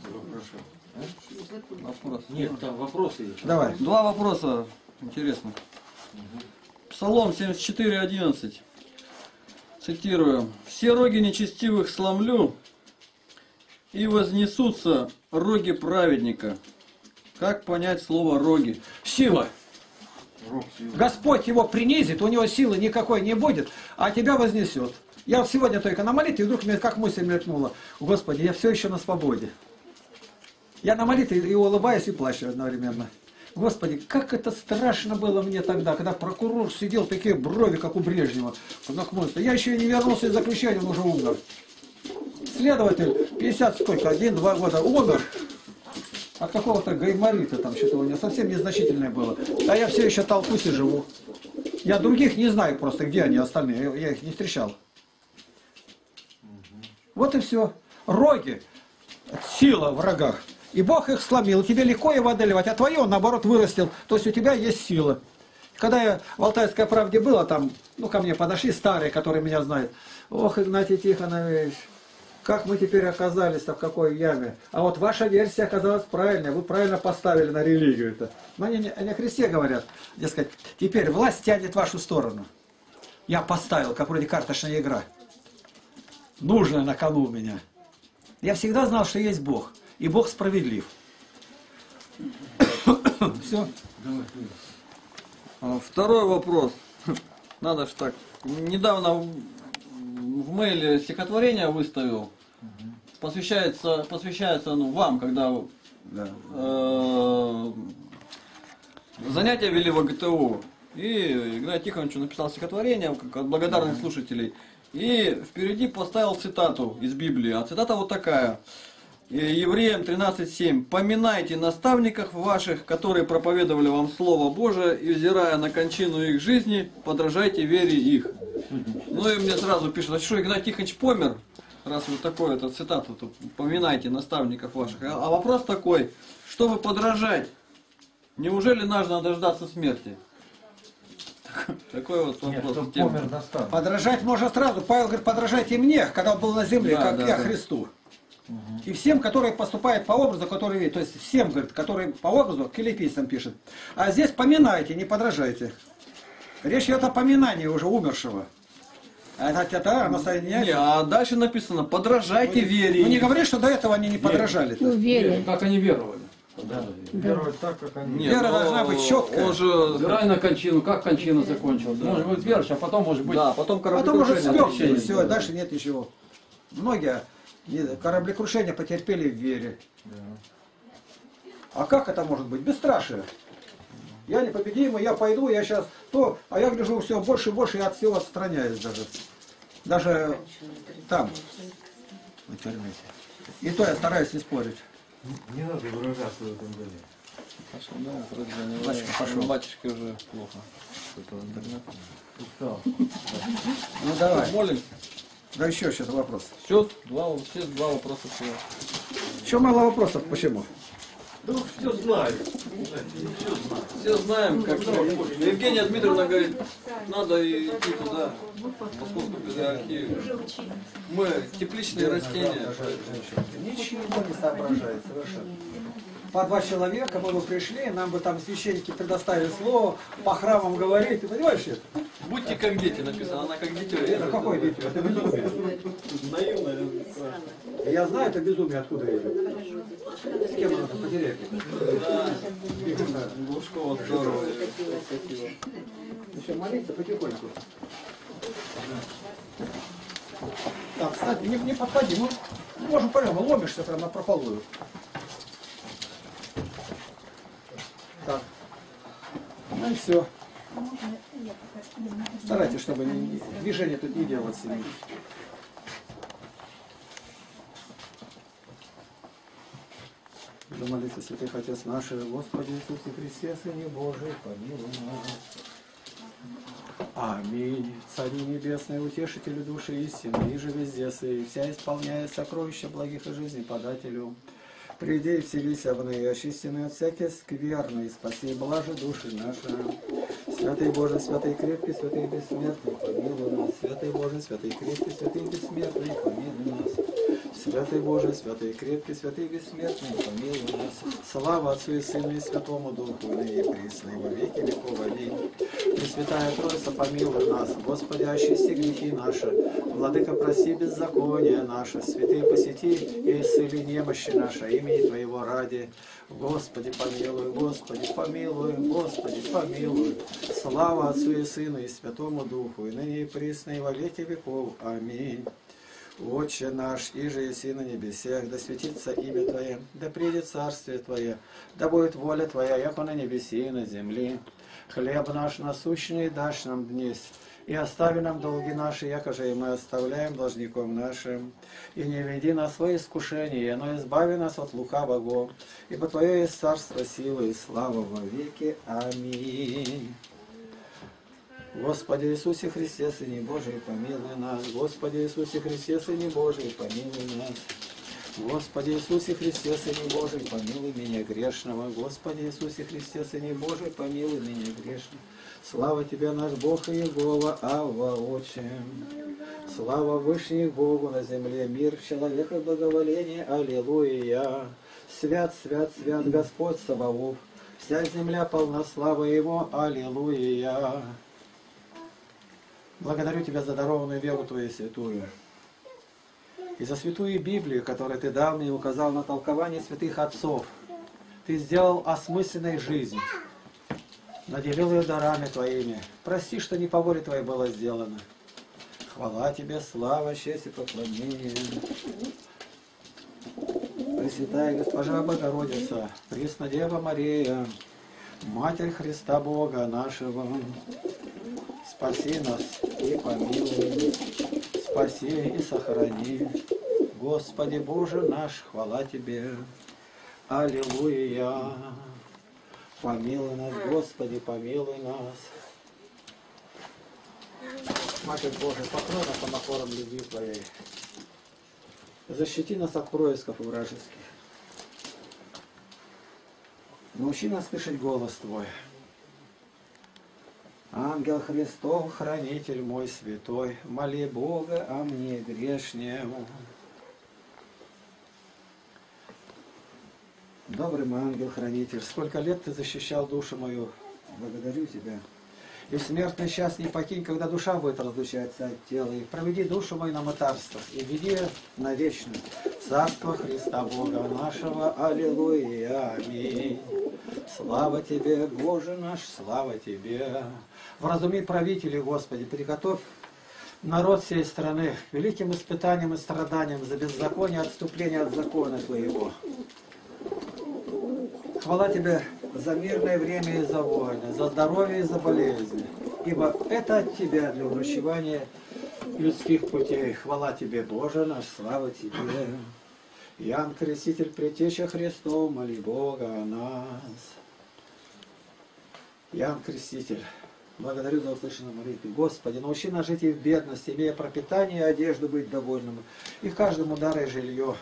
Вопрос. Нет, там вопросы есть. Давай. 2 вопроса. Интересно. Псалом 74:11. Цитирую. «Все роги нечестивых сломлю, и вознесутся роги праведника». Как понять слово «роги»? Сила. Господь его принизит, у него силы никакой не будет, а тебя вознесет. Я вот сегодня только на молитве, и вдруг мне как мысль мелькнула. Господи, я все еще на свободе. Я на молитве и улыбаюсь, и плачу одновременно. Господи, как это страшно было мне тогда, когда прокурор сидел, такие брови, как у Брежнева. Я еще и не вернулся из заключения, он уже умер. Следователь, 50 сколько, 1-2 года, умер. От какого-то гайморита там что-то у него совсем незначительное было. А я все еще толкусь и живу. Я других не знаю просто, где они остальные, я их не встречал. Вот и все. Роги, сила в рогах. И Бог их сломил, тебе легко его одолевать, а твое он, наоборот, вырастил. То есть у тебя есть сила. Когда я в Алтайской правде был, там, ну, ко мне подошли старые, которые меня знают. Ох, Игнатий Тихонович, как мы теперь оказались-то в какой яме. А вот ваша версия оказалась правильной, вы правильно поставили на религию-то. Но они о Христе говорят, дескать, теперь власть тянет в вашу сторону. Я поставил, как вроде карточная игра. Нужное на кону у меня. Я всегда знал, что есть Бог. И Бог справедлив. Все. Второй вопрос. Надо ж так. Недавно в мейле стихотворение выставил. Посвящается ну, вам, когда занятия вели в ГТУ. И Игнатий Тихонович написал стихотворение как от благодарных слушателей. И впереди поставил цитату из Библии. А цитата вот такая. Евреям 13:7. «Поминайте наставников ваших, которые проповедовали вам Слово Божие, и, взирая на кончину их жизни, подражайте вере их». Ну и мне сразу пишут, а что, Игнатий Тихонович помер? Раз вот такое, это цитата, то поминайте наставников ваших. А вопрос такой, чтобы подражать, неужели нужно дождаться смерти? Такой вот вопрос. Подражать можно сразу. Павел говорит, подражайте мне, когда он был на земле, Да, как да, я да. Христу. И всем, которые поступают по образу, которые видят, то есть всем, говорит, которые по образу, к филиппийцам пишет. А здесь поминайте, не подражайте. Речь идет о поминании уже умершего. А это оно соединяется. Не, а дальше написано, подражайте вере. Ну не говори, что до этого они не подражали. Ну, вере. Как они веровали. Веровать так, как они. Нет, Вера но должна быть четкая. Он же... Взирай на кончину, как кончина закончилась. Может быть верующий, а потом может быть... Да, потом Потом уже кораблекрушение. спёрся, и все, дальше нет ничего. Многие кораблекрушения потерпели в вере. А как это может быть? Бесстрашие. Я непобедимый, я пойду, я сейчас то, а я гляжу все больше и больше, я от всего отстраняюсь даже. Даже там, в тюрьме. И то я стараюсь не спорить. Не надо выражаться в этом деле. Пошел, да, вроде бы не Батюшка пошел. Батюшке уже плохо. Что-то интернет. Устал. Ну давай. Молимся. Да еще что-то вопрос. Все, два вопроса всего. Еще мало вопросов, почему? Да уж все знают. Все знаем, как Евгения Дмитриевна говорит, надо идти туда, поскольку педиархия. Мы тепличные растения. Ничего не соображает совершенно. По два человека мы бы пришли, нам бы там священники предоставили слово, по храмам говорить, ты понимаешь это? Будьте как дети, написано, она как дитё. Это какое безумие? Это безумие. Наивная. Я знаю это безумие, откуда идет. С кем она там потеряет? Да. Глушкова здорово. Еще молиться потихоньку. Так, кстати, не подходи, ну, можем прямо ломишься прямо прополую. Так. Ну и все. Старайтесь, чтобы движение тут не делать себе. Да молитва, святый Отец наш, Господи Иисусе Христе, Сыне Божий, помилуй нас. Аминь. Цари небесные, утешители души истины, и же везде сей, вся исполняет сокровища благих и жизни подателю. Приди и вселися в ныне, очистены от всякой скверны, и спаси блажи души наши. Святый Боже, святый крепкий, святый бессмертный, помилуй нас. Святый Боже, святый крепкий, святый бессмертный, помилуй нас. Святый Боже, святый крепкий, святый бессмертный, помилуй нас. Слава Отцу и Сыну и Святому Духу, и ныне и присно, и во веки веков. Аминь. Пресвятая Троица, помилуй нас. Господи, очисти грехи наши. Владыка, прости беззаконие наше. Святые, посети и исцели немощи наши. Имени Твоего ради. Господи, помилуй, Господи, помилуй, Господи, помилуй. Слава Отцу и Сыну и Святому Духу, и ныне и присно, и во веки веков. Аминь. Отче наш, иже еси на небесех, да светится имя Твое, да придет царствие Твое, да будет воля Твоя, яко на небеси и на земле. Хлеб наш насущный дашь нам днесь, и остави нам долги наши, яко же и мы оставляем должником нашим. И не веди нас во искушение, но избави нас от лукавого, ибо Твое есть царство, сила и слава во веки. Аминь. Господи Иисусе Христе, Сыне Божий, помилуй нас. Господи Иисусе Христе, Сыне Божий, помилуй нас. Господи Иисусе Христе, Сыне Божий, помилуй меня грешного. Господи Иисусе Христе, Сыне Божий, помилуй меня грешного. Слава Тебе, наш Бог и Иегова, Авва, Отче. Слава Вышних Богу на земле, мир в человека благоволение. Аллилуйя. Свят, свят, свят Господь Саваоф. Вся земля полна славы Его. Аллилуйя. Благодарю Тебя за дарованную веру Твою святую. И за святую Библию, которую Ты дал мне и указал на толкование святых отцов. Ты сделал осмысленной жизнь. Наделил ее дарами Твоими. Прости, что не по воле Твоей было сделано. Хвала Тебе, слава, честь и поклонение. Пресвятая Госпожа Богородица, Преснодева Мария, Матерь Христа Бога нашего, спаси нас и помилуй, спаси и сохрани. Господи Боже наш, хвала Тебе. Аллилуйя. Помилуй нас, Господи, помилуй нас. Матерь Божия, покрой нас омофором любви Твоей. Защити нас от происков вражеских. Научи нас слышать голос Твой. Ангел Христов, хранитель мой святой, моли Бога о мне грешнему. Добрый мой ангел-хранитель, сколько лет Ты защищал душу мою. Благодарю Тебя. И в смертный час не покинь, когда душа будет разлучаться от тела. И проведи душу мою на мытарствах и веди навечно Царство Христа Бога нашего. Аллилуйя. Аминь. Слава Тебе, Боже наш, слава Тебе. Вразуми правителей, Господи, приготовь народ всей страны к великим испытаниям и страданиям за беззаконие, отступление от закона Твоего. Хвала Тебе за мирное время и за войны, за здоровье и за болезни. Ибо это от Тебя для уврачевания людских путей. Хвала Тебе, Боже наш, слава Тебе. Иоанн Креститель, Предтеча Христов, моли Бога о нас. Иоанн Креститель, благодарю за услышанную молитву. Господи, научи нас жить и в бедности, имея пропитание и одежду быть довольным, и каждому дары жилье.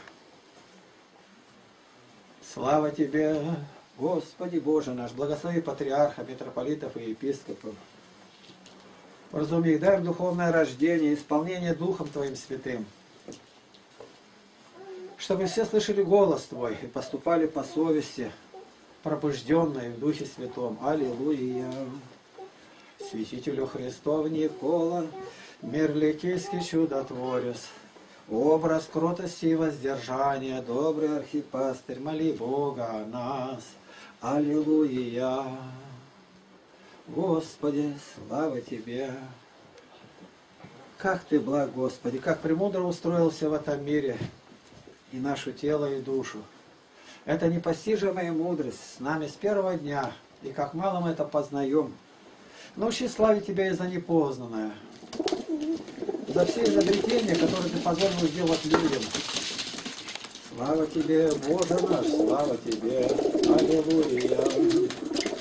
Слава Тебе, Господи Боже наш, благослови патриарха, митрополитов и епископов. Разумей, дай им духовное рождение, исполнение Духом Твоим святым, чтобы все слышали голос Твой и поступали по совести, пробужденные в Духе Святом. Аллилуйя. Святителю Христов Никола, мирликийский чудотворец, образ кротости и воздержания, добрый архипастырь, моли Бога о нас. Аллилуйя. Господи, слава Тебе. Как Ты благ, Господи, как премудро устроился в этом мире и наше тело, и душу. Это непостижимая мудрость с нами с первого дня, и как мало мы это познаем. Научи славить Тебя и за непознанное, за все изобретения, которые Ты позволил сделать людям. Слава Тебе, Боже наш, слава Тебе. Аллилуйя.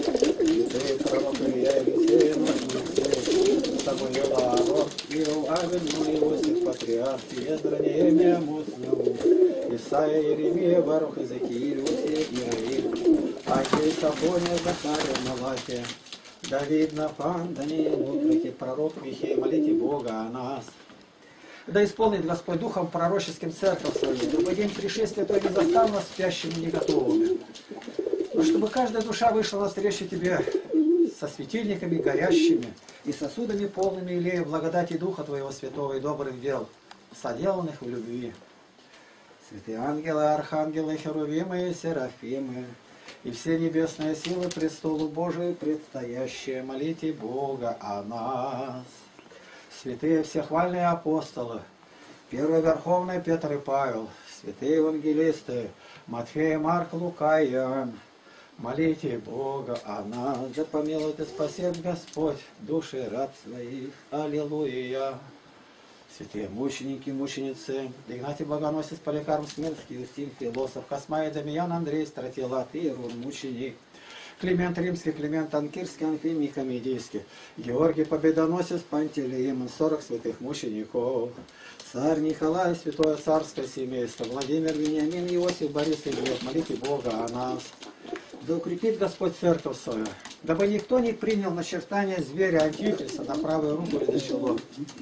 Святые пророк Илья Елисей, Моисей, Самуил Аарон, Иов, Авель, Иосиф, Патриарх, Ездра, Неемия, Мусню, Исаия, Еремия, Барух, Иезекииль, Иосия, Иаиль, Ахей, Сафония, Захария, Малахия, Давид, Нафан, Даниил, Утроки, пророк Михей, молите Бога о нас. Да исполнит Господь Духом пророческим церковь свою, чтобы день пришествия Твой не застал нас спящими и не готовыми. Но чтобы каждая душа вышла навстречу Тебе со светильниками горящими и сосудами полными илея благодати Духа Твоего Святого и добрых дел, соделанных в любви. Святые ангелы, архангелы, херувимы и серафимы, и все небесные силы престолу Божию предстоящие, молите Бога о нас. Святые всехвальные апостолы, первый верховный Петр и Павел, святые евангелисты, Матфей, Марк, Лука и Иоанн, молите Бога о нас, да помилует и спасет Господь души раб своих. Аллилуйя. Святые мученики, мученицы, Игнатий Богоносец, Поликарп Смирский, Устим, Философ, Космай, Дамиян, Андрей, Стратилат, Иерун, мученик, Климент Римский, Климент Анкирский, Анфимий Комедийский, Георгий Победоносец, Пантелеимон, 40 святых мучеников, царь Николай, святое царское семейство, Владимир, Вениамин, Иосиф, Борис и Глеб, молите Бога о нас. Да укрепит Господь церковь свою, дабы никто не принял начертание зверя Антихриста на правую руку или на чело.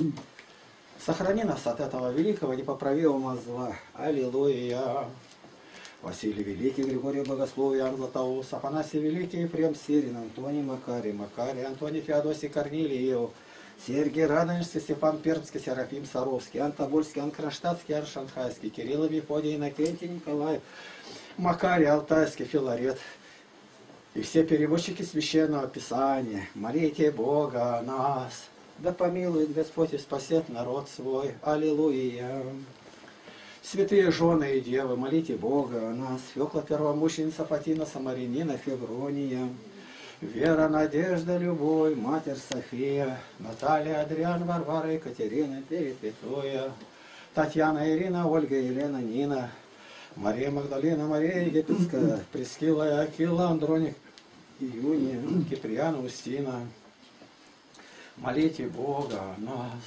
Сохрани нас от этого великого непоправимого зла. Аллилуйя. Василий Великий, Григорий Богослов, Иоанн Златоуст, Афанасий Великий, Ефрем Сирин, Антоний Макарий, Антоний Феодосий, Корнилий Иов, Сергий Радонежский, Степан Пермский, Серафим Саровский, Антабольский, Анкронштадтский, Аршанхайский, Кирилл, Мефодий, Иннокентий, Николай, Макарий, Алтайский, Филарет и все переводчики Священного Писания. Молите Бога о нас. Да помилует Господь и спасет народ свой. Аллилуйя. Святые жены и девы, молите Бога о нас. Фёкла первомученица Фатина Самаринина Феврония. Вера, Надежда, Любовь, Матерь София, Наталья, Адриан, Варвара, Екатерина, Перепетуя, Татьяна, Ирина, Ольга, Елена, Нина, Мария Магдалина, Мария Египетская, Прескила, Акила, Андроник, Июния, Киприана, Устина. Молите Бога о нас.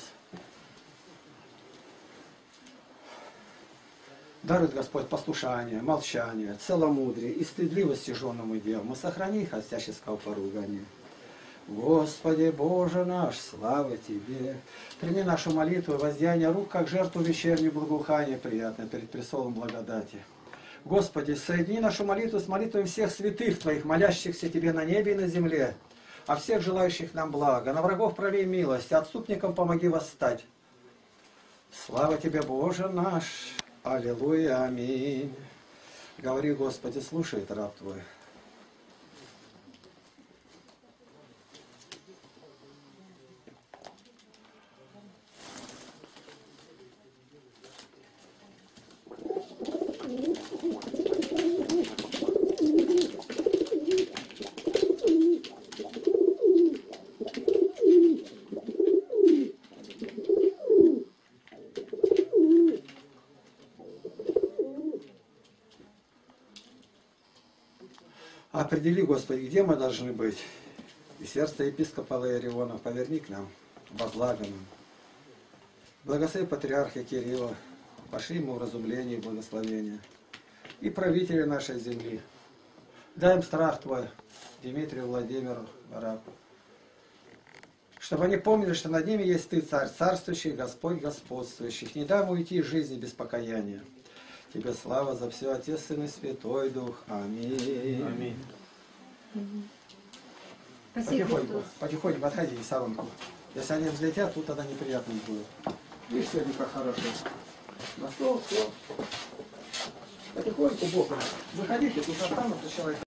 Дарует Господь послушание, молчание, целомудрие и стыдливость жженому делу. Мы сохрани их от всяческого поругания. Господи Боже наш, слава Тебе! Прими нашу молитву и воздеяние рук, как жертву вечернего благоухания, приятное перед престолом благодати. Господи, соедини нашу молитву с молитвами всех святых Твоих, молящихся Тебе на небе и на земле, а всех желающих нам блага. На врагов прови милость, отступникам помоги восстать. Слава Тебе, Боже наш! Аллилуйя, аминь. Говори, Господи, слушает раб Твой. Определи, Господи, где мы должны быть. И сердце епископа Лариона поверни к нам во благо нам. Благослови патриарха Кирилла, пошли ему вразумление и благословение. И правители нашей земли. Дай им страх Твой, Дмитрию Владимиру, рабу. Чтобы они помнили, что над ними есть Ты, Царь царствующий, Господь господствующий. Не дай ему уйти из жизни без покаяния. Тебе слава за все, Отец, Сын и Святой Дух. Аминь. Аминь. Потихоньку, потихоньку отходи в сторонку. Если они взлетят, тут тогда неприятно будет. Видишь, сегодня как хорошо. На стол, все. Потихоньку, Бог. Заходите, тут останутся человек.